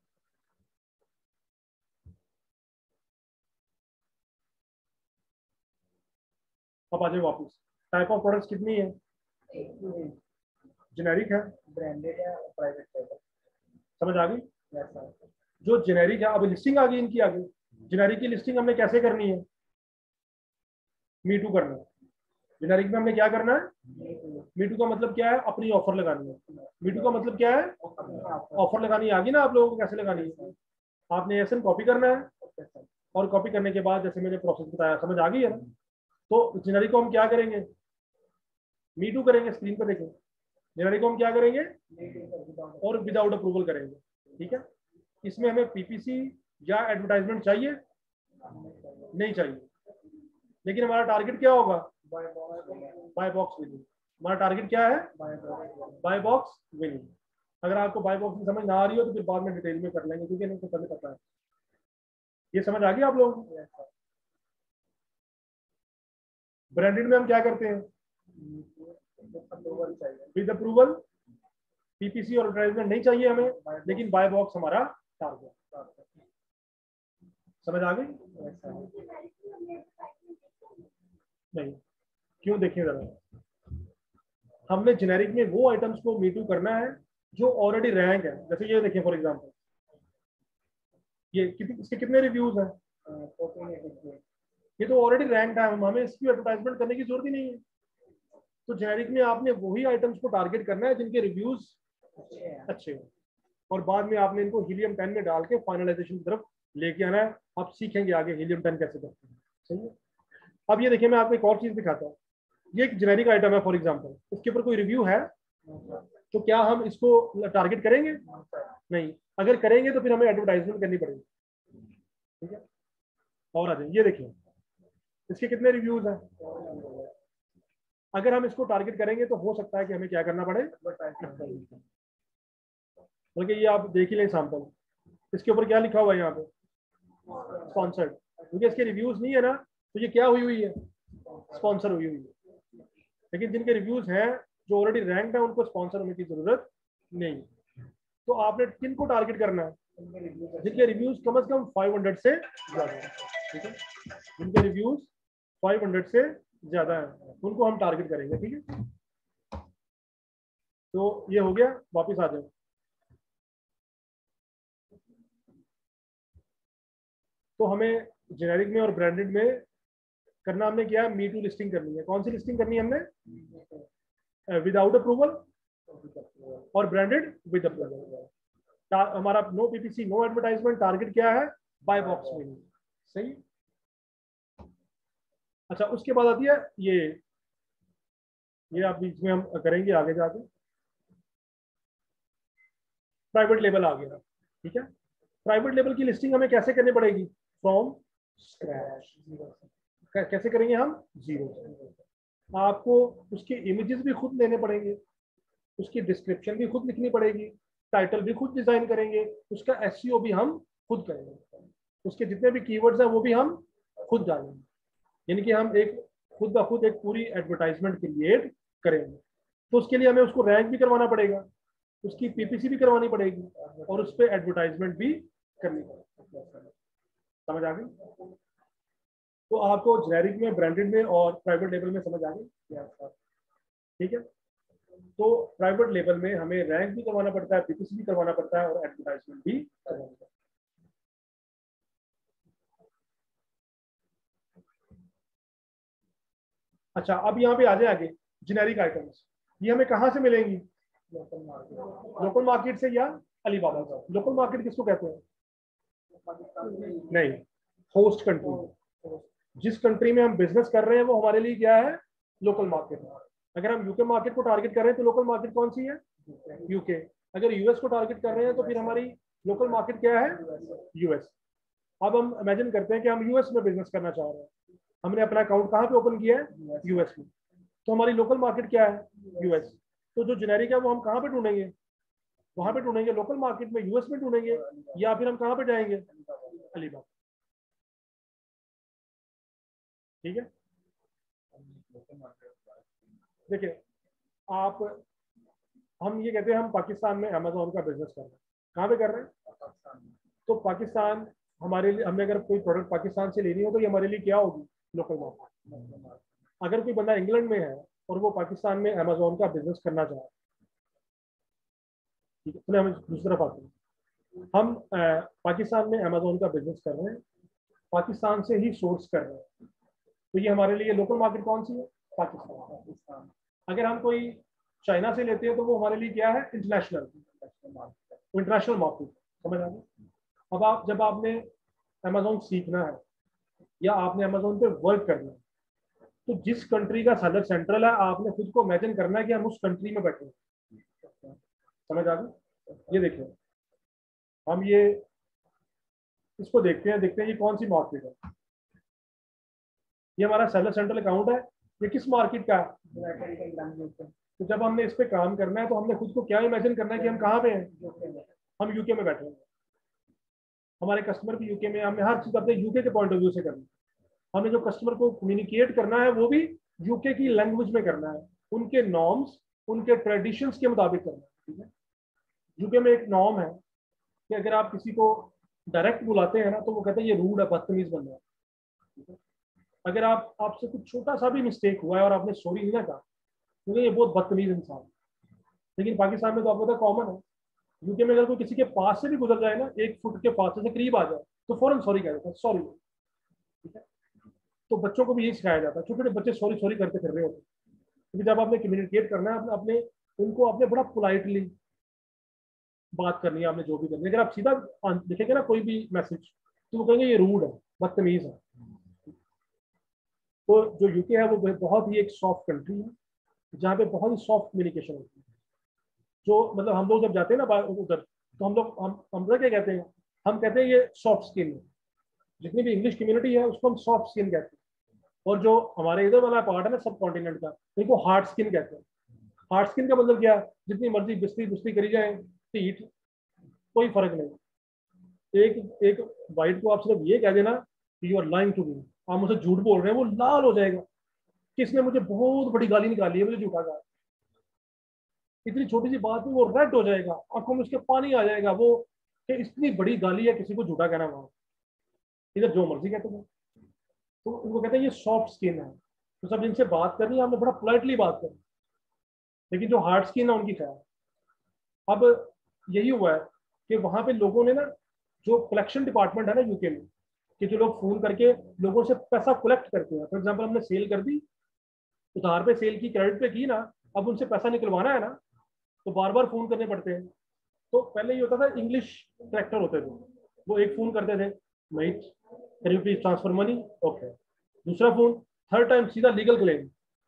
अब आ जाए वापस, टाइप ऑफ प्रोडक्ट्स कितनी है, जेनेरिक है, ब्रांडेड है, प्राइवेट लेबल। समझ आ गई। जो जेनेरिक है, अभी लिस्टिंग आ गई इनकी आगे। जेनेरिक की लिस्टिंग हमने कैसे करनी है, मी टू करना है। जेनेरिक में हमने क्या करना है, मी टू का मतलब क्या है, अपनी ऑफर लगानी है। मी टू का मतलब क्या है, ऑफर लगानी आ गई ना आप लोगों को, कैसे लगानी है, आपने एस कॉपी करना है, और कॉपी करने के बाद जैसे मैंने प्रोसेस बताया, समझ आ गई है ना। तो जेनेरिक को हम क्या करेंगे, मी टू करेंगे, स्क्रीन पर देखें, जेनेरिक को हम क्या करेंगे, और विदाउट अप्रूवल करेंगे, ठीक है। इसमें हमें पीपीसी या एडवर्टाइजमेंट चाहिए, नहीं चाहिए, लेकिन हमारा टारगेट क्या होगा, बाय बॉक्स विनिंग। हमारा टारगेट क्या है, बाय बॉक्स विनिंग। अगर आपको बाय बॉक्स में समझ ना आ रही हो तो फिर बाद में डिटेल में कर लेंगे, क्योंकि नहीं तो पहले पता है। ये समझ आ गई आप लोग। ब्रांडेड में हम क्या करते हैं, विद अप्रूवल, पीपीसी और एडवर्टाइजमेंट नहीं चाहिए हमें, लेकिन बाय बॉक्स हमारा टारगेट। समझ आ गई, नहीं, क्यों, देखिए जरा, हमने जेनेरिक में वो आइटम्स को मीटू करना है जो ऑलरेडी रैंक है। जैसे ये देखिए फॉर एग्जांपल, ये कितने, इसके कितने रिव्यूज हैं, ये तो ऑलरेडी रैंक है, हमें इसकी एडवर्टाइजमेंट करने की जरूरत ही नहीं है। तो जेनेरिक में आपने वही आइटम्स को टारगेट करना है जिनके रिव्यूज अच्छे हैं, और बाद में आपने इनको हीलियम टेन में डाल के फाइनलाइजेशन की तरफ लेके आना है। आप सीखेंगे आगे हीलियम टेन कैसे करते हैं, सही है। अब ये देखिए, मैं आपको एक और चीज दिखाता हूँ। ये एक जेनेरिक आइटम है फॉर एग्जांपल, इसके ऊपर कोई रिव्यू है, तो क्या हम इसको टारगेट करेंगे? नहीं। अगर करेंगे तो फिर हमें एडवर्टाइजमेंट करनी पड़ेगी। ठीक है, और आ जाए, ये देखिए इसके कितने रिव्यूज हैं। अगर हम इसको टारगेट करेंगे तो हो सकता है कि हमें क्या करना पड़े, बल्कि ये आप देख ही लें सैंपल, इसके ऊपर क्या लिखा हुआ है यहाँ पे, स्पॉन्सर्ड। क्योंकि इसके रिव्यूज नहीं है ना, तो ये क्या हुई हुई है, स्पॉन्सर हुई हुई है। लेकिन जिनके रिव्यूज हैं, जो ऑलरेडी रैंक्ड है, उनको स्पॉन्सर होने की जरूरत नहीं। तो आपने किन को टारगेट करना है, जिनके रिव्यूज कम से कम पाँच सौ से ज्यादा है। ठीक है, जिनके रिव्यूज पाँच सौ से ज्यादा है उनको हम टारगेट करेंगे। ठीक है, तो ये हो गया, वापस आ जाए। तो हमें जेनेरिक में और ब्रांडेड में करना हमने क्या, मी टू लिस्टिंग करनी है। कौन सी लिस्टिंग करनी है हमने, विदाउट अप्रूवल और ब्रांडेड विद अप्रूवल। हमारा no PPC no advertisement, target क्या है, बाय बॉक्स में। सही। अच्छा, उसके बाद आती है ये ये आप बीच में हम करेंगे आगे जाके, प्राइवेट लेबल आ गया। ठीक है, प्राइवेट लेबल की लिस्टिंग हमें कैसे करनी पड़ेगी, फ्रॉम स्क्रैच। कैसे करेंगे हम, जीरो। आपको उसके इमेजेस भी खुद लेने पड़ेंगे, उसकी डिस्क्रिप्शन भी खुद लिखनी पड़ेगी, टाइटल भी खुद डिजाइन करेंगे, उसका एसईओ भी हम खुद करेंगे, उसके जितने भी कीवर्ड्स हैं वो भी हम खुद डालेंगे। यानी कि हम एक खुद ब खुद एक पूरी एडवर्टाइजमेंट क्रिएट करेंगे। तो उसके लिए हमें उसको रैंक भी करवाना पड़ेगा, उसकी पीपीसी भी करवानी पड़ेगी, और उस पर एडवर्टाइजमेंट भी करनी पड़ेगी। समझ आ गई? तो आपको जेनेरिक में, ब्रांडेड में और प्राइवेट लेबल में समझ आ गई। ठीक है, तो प्राइवेट लेबल में हमें रैंक भी करवाना पड़ता है, पीपीसी भी करवाना पड़ता है, और एडवर्टाइजमेंट भी करवाना पड़ता है। अच्छा, अब यहाँ पे आ जाए आगे, जेनेरिक आइटम्स। ये हमें कहाँ से मिलेंगी, लोकल मार्केट, लोकल मार्केट से या अलीबाबा से। लोकल मार्केट किसको कहते हैं, नहीं, होस्ट कंट्री। जिस कंट्री में हम बिजनेस कर रहे हैं वो हमारे लिए क्या है, लोकल मार्केट है। अगर हम यूके मार्केट को टारगेट कर रहे हैं तो लोकल मार्केट कौन सी है, यूके। अगर यूएस को टारगेट कर रहे हैं तो फिर हमारी लोकल मार्केट क्या है, यूएस। अब हम इमेजिन करते हैं कि हम यूएस में बिजनेस करना चाह रहे हैं, हमने अपना अकाउंट कहाँ पे ओपन किया है, यूएस में। तो हमारी लोकल मार्केट क्या है, यूएस। तो जो जेनेरिक है वो हम कहाँ पे ढूंढेंगे, वहां पे ढूंढेंगे, लोकल मार्केट में, यूएस में ढूंढेंगे, या फिर हम कहाँ पे जाएंगे, अलीबाबा। ठीक है, देखिए आप, हम ये कहते हैं हम पाकिस्तान में अमेजोन का बिजनेस कर रहे हैं। कहाँ पे कर रहे हैं, तो पाकिस्तान हमारे लिए, हमें अगर कोई प्रोडक्ट पाकिस्तान से लेनी हो तो ये हमारे लिए क्या होगी, लोकल मार्केट। अगर कोई बंदा इंग्लैंड में है और वो पाकिस्तान में अमेजोन का बिजनेस करना चाहे, ठीक है, तो हम दूसरी तरफ आते हैं। हम आ, पाकिस्तान में अमेजोन का बिजनेस कर रहे हैं, पाकिस्तान से ही सोर्स कर रहे हैं, तो ये हमारे लिए लोकल मार्केट कौन सी है, पाकिस्तान। अगर हम कोई चाइना से लेते हैं तो वो हमारे लिए क्या है, इंटरनेशनल इंटरनेशनल मार्केट। समझ आ गई? अब आप, जब आपने अमेजोन सीखना है या आपने अमेजोन पे वर्क करना है, तो जिस कंट्री का सदर सेंट्रल है, आपने खुद को इमेजिन करना है कि हम उस कंट्री में बैठे हैं। समझ आ गई? ये देखिए, हम ये इसको देखते हैं, देखते हैं ये कौन सी मार्केट है। ये हमारा सेलर सेंट्रल अकाउंट है, ये किस मार्केट का है। तो जब हमने इस पे काम करना है तो हमने खुद को क्या इमेजिन करना है कि हम कहाँ पे हैं, हम यूके में बैठे हैं, हमारे कस्टमर भी यूके में, हमें हर चीज अपने यूके के पॉइंट ऑफ व्यू से करनी है। हमें जो कस्टमर को कम्युनिकेट करना है वो भी यूके की लैंग्वेज में करना है, उनके नॉर्म्स, उनके ट्रेडिशंस के मुताबिक करना है। ठीक है, यूके में एक नॉर्म है कि अगर आप किसी को डायरेक्ट बुलाते हैं ना तो वो कहते हैं ये रूड है, बदतमीज बन रहा है। अगर आप, आपसे कुछ छोटा सा भी मिस्टेक हुआ है और आपने सॉरी नहीं ना कहा, क्योंकि ये बहुत बदतमीज इंसान है। लेकिन पाकिस्तान में तो आपको पता कॉमन है। यूके में अगर कोई किसी के पास से भी गुजर जाए ना, एक फुट के पास से करीब आ जाए, तो फौरन सॉरी कह देता है, सॉरी। ठीक है, तो बच्चों को भी यही सिखाया जाता है, छोटे छोटे बच्चे सॉरी सॉरी करते फिर रहे होते हैं। क्योंकि जब आपने कम्युनिकेट करना है, आपने अपने उनको आपने बड़ा पोलाइटली बात करनी है, आपने जो भी करनी है। अगर आप सीधा लिखेंगे ना कोई भी मैसेज, तो वो कहेंगे ये रूड है, बदतमीज है। तो जो यूके है वो बहुत ही एक सॉफ्ट कंट्री है, जहाँ पे बहुत ही सॉफ्ट कम्युनिकेशन होती है। जो मतलब हम लोग जब जाते हैं ना उधर, तो हम लोग हम हम लोग क्या कहते हैं, हम कहते हैं ये सॉफ्ट स्किन है। जितनी भी इंग्लिश कम्युनिटी है उसको हम सॉफ्ट स्किन कहते हैं, और जो हमारे इधर वाला पार्ट है ना सब कॉन्टिनेंट का, इनको हार्ड स्किन कहते हैं। हार्ड स्किन का मतलब क्या है, जितनी मर्जी बिस्ती बुस्ती करी जाए, हीट, कोई फर्क नहीं। एक एक वाइट को आप सिर्फ ये कह देना कि you are lying to me, आप मुझे झूठ बोल रहे हैं, वो लाल हो जाएगा कि इसने मुझे बहुत बड़ी गाली निकाली है, मुझे झूठा कहा। इतनी छोटी सी बात में वो रेड हो जाएगा, आंखों में उसके पानी आ जाएगा, वो कि इतनी बड़ी गाली है किसी को झूठा कहना वहां। इधर जो मर्जी कहते हैं, तो उनको कहते हैं ये सॉफ्ट स्किन है। तो सब जिनसे बात करनी है हमने बड़ा पोलाइटली बात करनी, लेकिन जो हार्ड स्किन है उनकी खैर। अब यही हुआ है कि वहां पे लोगों ने ना, जो कलेक्शन डिपार्टमेंट है ना यूके में, कि जो लोग फोन करके लोगों से पैसा कलेक्ट करते हैं, फॉर एग्जाम्पल हमने सेल कर दी, उधार पे सेल की, क्रेडिट पे की ना, अब उनसे पैसा निकलवाना है ना, तो बार बार फोन करने पड़ते हैं। तो पहले ये होता था, इंग्लिश ट्रैक्टर होते थे, वो एक फोन करते थे, mate can you please transfer money, okay. दूसरा फोन, थर्ड टाइम सीधा लीगल क्लेम।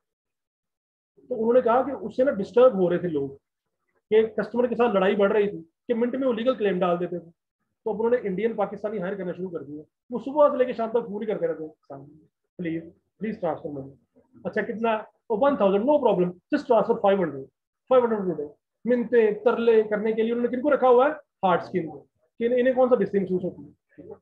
तो उन्होंने कहा कि उससे ना डिस्टर्ब हो रहे थे लोग, कि कस्टमर के साथ लड़ाई बढ़ रही थी, कि मिनट में वो लीगल क्लेम डाल देते थे। तो अब उन्होंने इंडियन पाकिस्तानी हायर करना शुरू कर दिया, वो सुबह से लेकर शाम तक फोन ही करते रहते हैं, प्लीज प्लीज ट्रांसफर मनी, अच्छा कितना, one thousand no problem, just transfer five hundred five hundred today. मिनते तरले करने के लिए उन्होंने किनको रखा हुआ है, हार्ड स्किन को, कि इन्हें कौन सा बिस्ती महसूस होती है।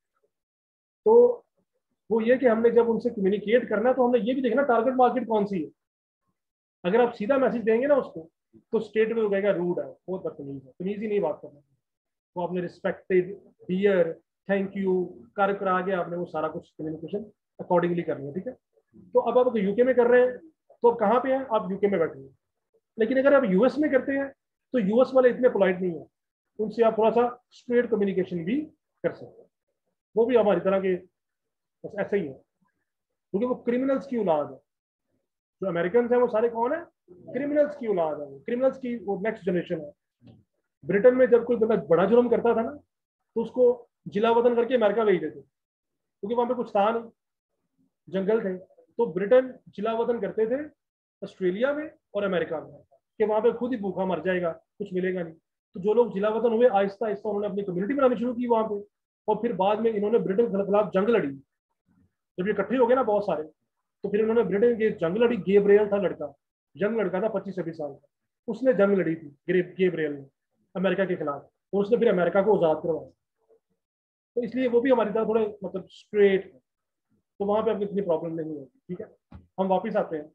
तो वो ये कि हमने जब उनसे कम्युनिकेट करना है तो हमने ये भी देखना टारगेट मार्केट कौन सी है। अगर आप सीधा मैसेज देंगे ना उसको, तो स्टेट में वो कहेगा रूड है, बहुत बदतमीज है, तमीज ही नहीं बात करना। वो आपने रिस्पेक्टेड, डियर, थैंक यू कर कर आगे आपने वो सारा कुछ कम्युनिकेशन अकॉर्डिंगली करनी है, ठीक है। तो अब आप यूके में कर रहे हैं, तो अब कहाँ पे हैं आप, यूके में बैठे हैं। लेकिन अगर आप यूएस में करते हैं, तो यूएस वाले इतने पोलाइट नहीं है, उनसे आप थोड़ा सा स्ट्रेट कम्युनिकेशन भी कर सकते हैं। वो भी हमारी तरह के बस ऐसे ही है, क्योंकि वो क्रिमिनल्स की औलाद है। जो अमेरिकन है वो सारे कौन है, क्रिमिनल्स की औलाद है, वो क्रिमिनल्स की वो नेक्स्ट जनरेशन है। ब्रिटेन में जब कोई बंदा बड़ा जुर्म करता था ना, तो उसको जिला वतन करके अमेरिका भेज देते, क्योंकि वहां पे कुछ था नहीं, जंगल थे। तो ब्रिटेन जिला वतन करते थे ऑस्ट्रेलिया में और अमेरिका में, कि वहां पे खुद ही भूखा मर जाएगा, कुछ मिलेगा नहीं। तो जो लोग जिला वतन हुए, आहिस्ता आहिस्ता उन्होंने अपनी कम्युनिटी बनानी शुरू की वहां पे, और फिर बाद में इन्होंने ब्रिटेन के खिलाफ जंग लड़ी। जब ये इकट्ठे हो गए ना बहुत सारे, तो फिर उन्होंने ब्रिटेन की जंग लड़ी। गेब्रियल था लड़का, यंग लड़का था पच्चीस छब्बीस साल का, उसने जंग लड़ी थी गेब्रियल ने अमेरिका के खिलाफ, और उसने फिर अमेरिका को आजाद करवाया। तो इसलिए वो भी हमारी तरह थोड़े मतलब स्ट्रेट है, तो वहां पे आपको इतनी प्रॉब्लम नहीं होगी, ठीक है। हम वापिस आते हैं,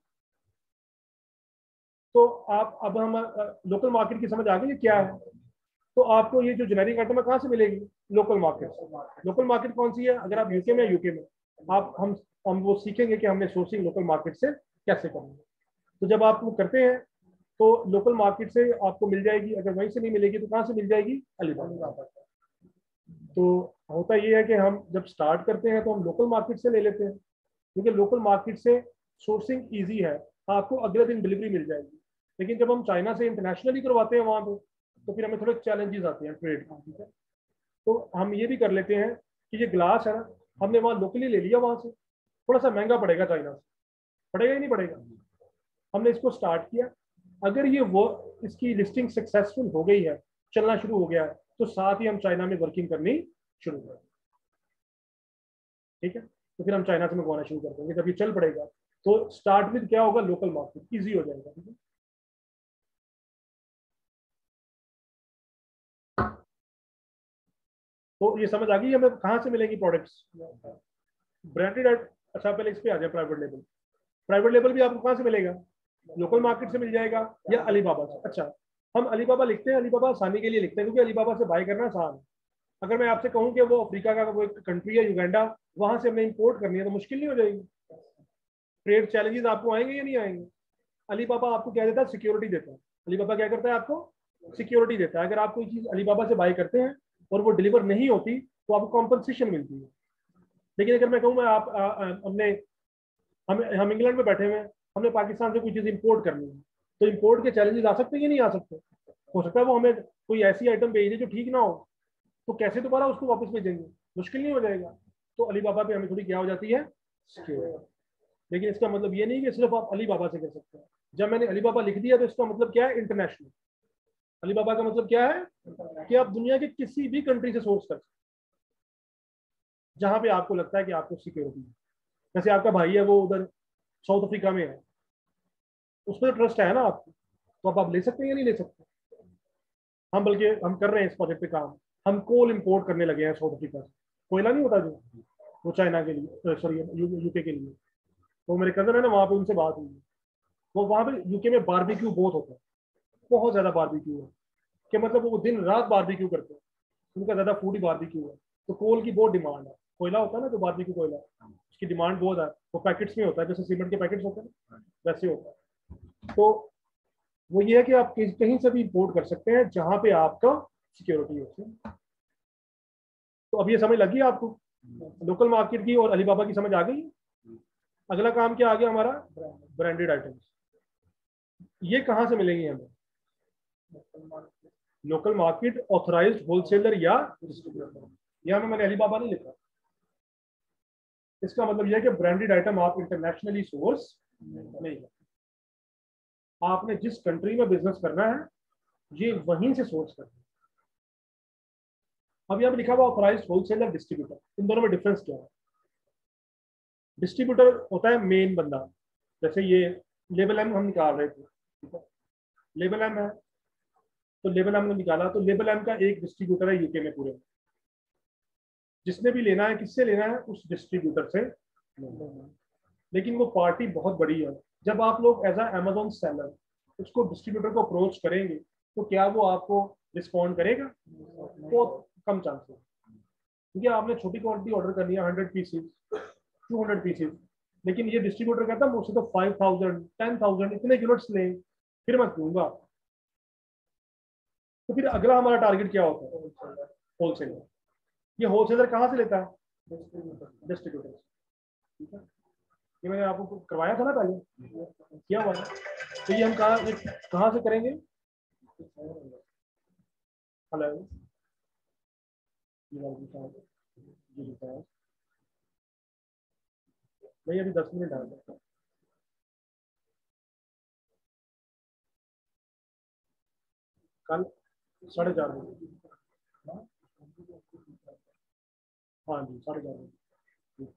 तो आप अब हम लोकल मार्केट की समझ आ गई क्या है। तो आपको ये जो जेनेरिक आइटम है कहाँ से मिलेगी, लोकल मार्केट। लोकल मार्केट कौन सी है, अगर आप यूके में, यूके में आप हम हम वो सीखेंगे कि हमने सोर्सिंग लोकल मार्केट से कैसे करनी है। तो जब आप वो करते हैं, तो लोकल मार्केट से आपको मिल जाएगी, अगर वहीं से नहीं मिलेगी तो कहाँ से मिल जाएगी, अलीबाबा। तो होता ये है कि हम जब स्टार्ट करते हैं तो हम लोकल मार्केट से ले लेते हैं, क्योंकि लोकल मार्केट से सोर्सिंग ईजी है, आपको अगले दिन डिलीवरी मिल जाएगी। लेकिन जब हम चाइना से इंटरनेशनली करवाते हैं वहाँ पे, तो फिर हमें थोड़े चैलेंजेस आते हैं ट्रेड का, ठीक है। तो हम ये भी कर लेते हैं कि ये ग्लास है ना, हमने वहाँ लोकली ले लिया, वहाँ से थोड़ा सा महंगा पड़ेगा चाइना से, पड़ेगा ही नहीं पड़ेगा, हमने इसको स्टार्ट किया। अगर ये वो इसकी लिस्टिंग सक्सेसफुल हो गई है, चलना शुरू हो गया है, तो साथ ही हम चाइना में वर्किंग करनी शुरू करें, ठीक है। तो फिर हम चाइना से मंगवाना शुरू कर देंगे जब ये चल पड़ेगा। तो स्टार्ट विद क्या होगा, लोकल मार्केट, इजी हो जाएगा, ठीक है। तो ये समझ आ गई हमें कहाँ से मिलेंगी प्रोडक्ट्स ब्रांडेड। अच्छा पहले इस पे आ जाए, प्राइवेट लेबल। प्राइवेट लेबल भी आपको कहाँ से मिलेगा, लोकल मार्केट से मिल जाएगा या अलीबाबा से। अच्छा, हम अलीबाबा लिखते हैं, अलीबाबा आसानी के लिए लिखते हैं, क्योंकि अलीबाबा से बाय करना आसान है। अगर मैं आपसे कहूँ कि वो अफ्रीका का वो एक कंट्री है युगांडा, वहां से हमने इंपोर्ट करनी है, तो मुश्किल नहीं हो जाएगी। ट्रेड चैलेंजेस आपको आएंगे या नहीं आएंगे। अलीबाबा आपको क्या देता है, सिक्योरिटी देता है। अलीबाबा क्या करता है, आपको सिक्योरिटी देता है। अगर आप कोई चीज अलीबाबा से बाय करते हैं और वो डिलीवर नहीं होती, तो आपको कॉम्पनसेशन मिलती है। लेकिन अगर मैं कहूँ मैं आप आ, आ, हमने हम हम इंग्लैंड में बैठे हुए हैं, हमने पाकिस्तान से कोई चीज इंपोर्ट करनी है, तो इंपोर्ट के चैलेंजेस आ सकते हैं कि नहीं आ सकते। हो सकता है वो हमें कोई ऐसी आइटम भेज दे जो ठीक ना हो, तो कैसे दोबारा उसको वापस भेजेंगे, मुश्किल नहीं हो जाएगा। तो अलीबाबा पे हमें थोड़ी क्या हो जाती है, सिक्योर। लेकिन इसका मतलब ये नहीं कि सिर्फ आप अलीबाबा से कर सकते हैं। जब मैंने अलीबाबा लिख दिया तो इसका मतलब क्या है, इंटरनेशनल। अलीबाबा का मतलब क्या है कि आप दुनिया के किसी भी कंट्री से सोर्स कर सकते, जहां पे आपको लगता है कि आपको सिक्योरिटी है। जैसे आपका भाई है वो उधर साउथ अफ्रीका में है, उसमें ट्रस्ट है ना आपको, तो अब आप ले सकते हैं या नहीं ले सकते। हम बल्कि हम कर रहे हैं इस प्रोजेक्ट पे काम, हम कोल इंपोर्ट करने लगे हैं साउथ अफ्रीका से। कोयला नहीं होता जो, वो चाइना के लिए, सॉरी यूके के लिए। तो मेरे कजन है ना, वहाँ पे उनसे बात हुई, वो वहाँ पे यूके में बारबेक्यू बहुत होता है, बहुत ज्यादा बारबेक्यू है, कि मतलब वो दिन रात बारबेक्यू करते हैं, उनका ज्यादा फूड ही बारबेक्यू है। तो कोल की बहुत डिमांड है, कोयला होता है ना जो बारबेक्यू कोयला, उसकी डिमांड बहुत है। वो पैकेट्स में होता है, जैसे सीमेंट के पैकेट्स होते हैं वैसे होता है। तो वो ये है कि आप कहीं से भी इंपोर्ट कर सकते हैं जहां पे आपका सिक्योरिटी हो। तो अब ये समझ लगी आपको लोकल मार्केट की और अलीबाबा की समझ आ गई। अगला काम क्या आ गया हमारा, ब्रांडेड आइटम्स। ये कहाँ से मिलेंगे हमें, लोकल मार्केट, ऑथराइज्ड होलसेलर या डिस्ट्रीब्यूटर। यहाँ में मैंने अलीबाबा नहीं लिखा, इसका मतलब यह है कि ब्रांडेड आइटम आप इंटरनेशनली सोर्स नहीं है। आपने जिस कंट्री में बिजनेस करना है ये वहीं से सोर्स करना है। अब यहाँ पे लिखा हुआ ऑथराइज्ड होलसेलर डिस्ट्रीब्यूटर, इन दोनों में डिफरेंस क्या है। डिस्ट्रीब्यूटर होता है मेन बंदा, जैसे ये लेबल एम हम निकाल रहे थे, ठीक है, लेबल एम है, तो लेबल एम ने निकाला, तो लेबल एम का एक डिस्ट्रीब्यूटर है यूके में पूरे, जिसने भी लेना है किससे लेना है, उस डिस्ट्रीब्यूटर से लेना है। लेकिन वो पार्टी बहुत बड़ी है, जब आप लोग एज अमेजोन सेलर उसको डिस्ट्रीब्यूटर को अप्रोच करेंगे तो क्या वो आपको रिस्पॉन्ड करेगा, बहुत कम चांस है, क्योंकि आपने छोटी क्वांटिटी ऑर्डर करनी है, hundred pieces, two hundred pieces, लेकिन ये डिस्ट्रीब्यूटर कहता है मुझसे तो फाइव थाउजेंड टेन थाउजेंड इतने यूनिट्स लें फिर मैं दूंगा। तो फिर अगला हमारा टारगेट क्या होता है, होलसेलर। ये होलसेलर कहाँ से लेता है, डिस्ट्रीब्यूटर, ठीक है। ये मैंने आपको करवाया था ना पहले, किया हुआ है। तो ये हम कहाँ कहाँ से करेंगे, हेलो, नहीं अभी दस मिनट आ, कल साढ़े चार बजे, हाँ जी साढ़े चार बजे।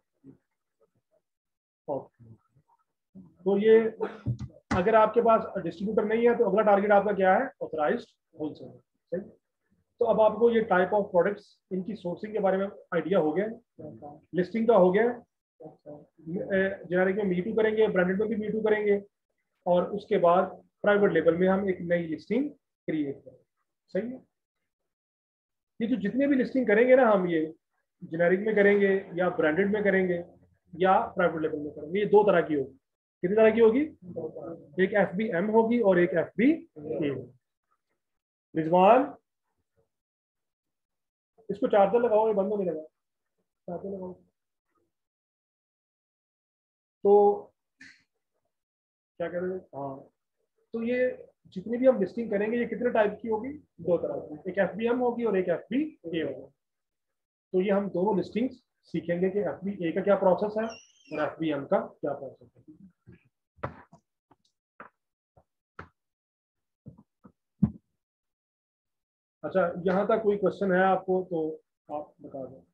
ओके, तो ये अगर आपके पास डिस्ट्रीब्यूटर नहीं है तो अगला टारगेट आपका क्या है, ऑथराइज्ड होलसेलर, सही। तो अब आपको ये टाइप ऑफ प्रोडक्ट्स, इनकी सोर्सिंग के बारे में आइडिया हो गया, लिस्टिंग का हो गया, जेनेरिक में मीटू करेंगे, ब्रांडेड में भी मीटू करेंगे, और उसके बाद प्राइवेट लेवल में हम एक नई लिस्टिंग क्रिएट करेंगे, सही है। ये जो जितने भी लिस्टिंग करेंगे ना हम, ये जेनेरिक में करेंगे या ब्रांडेड में करेंगे या प्राइवेट लेवल में करेंगे, ये दो तरह की होगी। कितनी तरह की होगी, एक एफ बी एम होगी और एक एफ बी ए। रिजवान इसको चार्जर लगाओ, ये बंद होने लगा, चार्जर लगाओ। तो क्या कह रहे हैं, हाँ, तो ये जितनी भी हम लिस्टिंग करेंगे ये कितने टाइप की होगी, दो तरह की, एक एफ बी एम होगी और एक एफ बी ए होगी। तो ये हम दोनों लिस्टिंग्स सीखेंगे कि एफ बी ए का क्या प्रोसेस है और एफ बी एम का क्या प्रोसेस है। अच्छा, यहाँ तक कोई क्वेश्चन है आपको तो आप बता दो।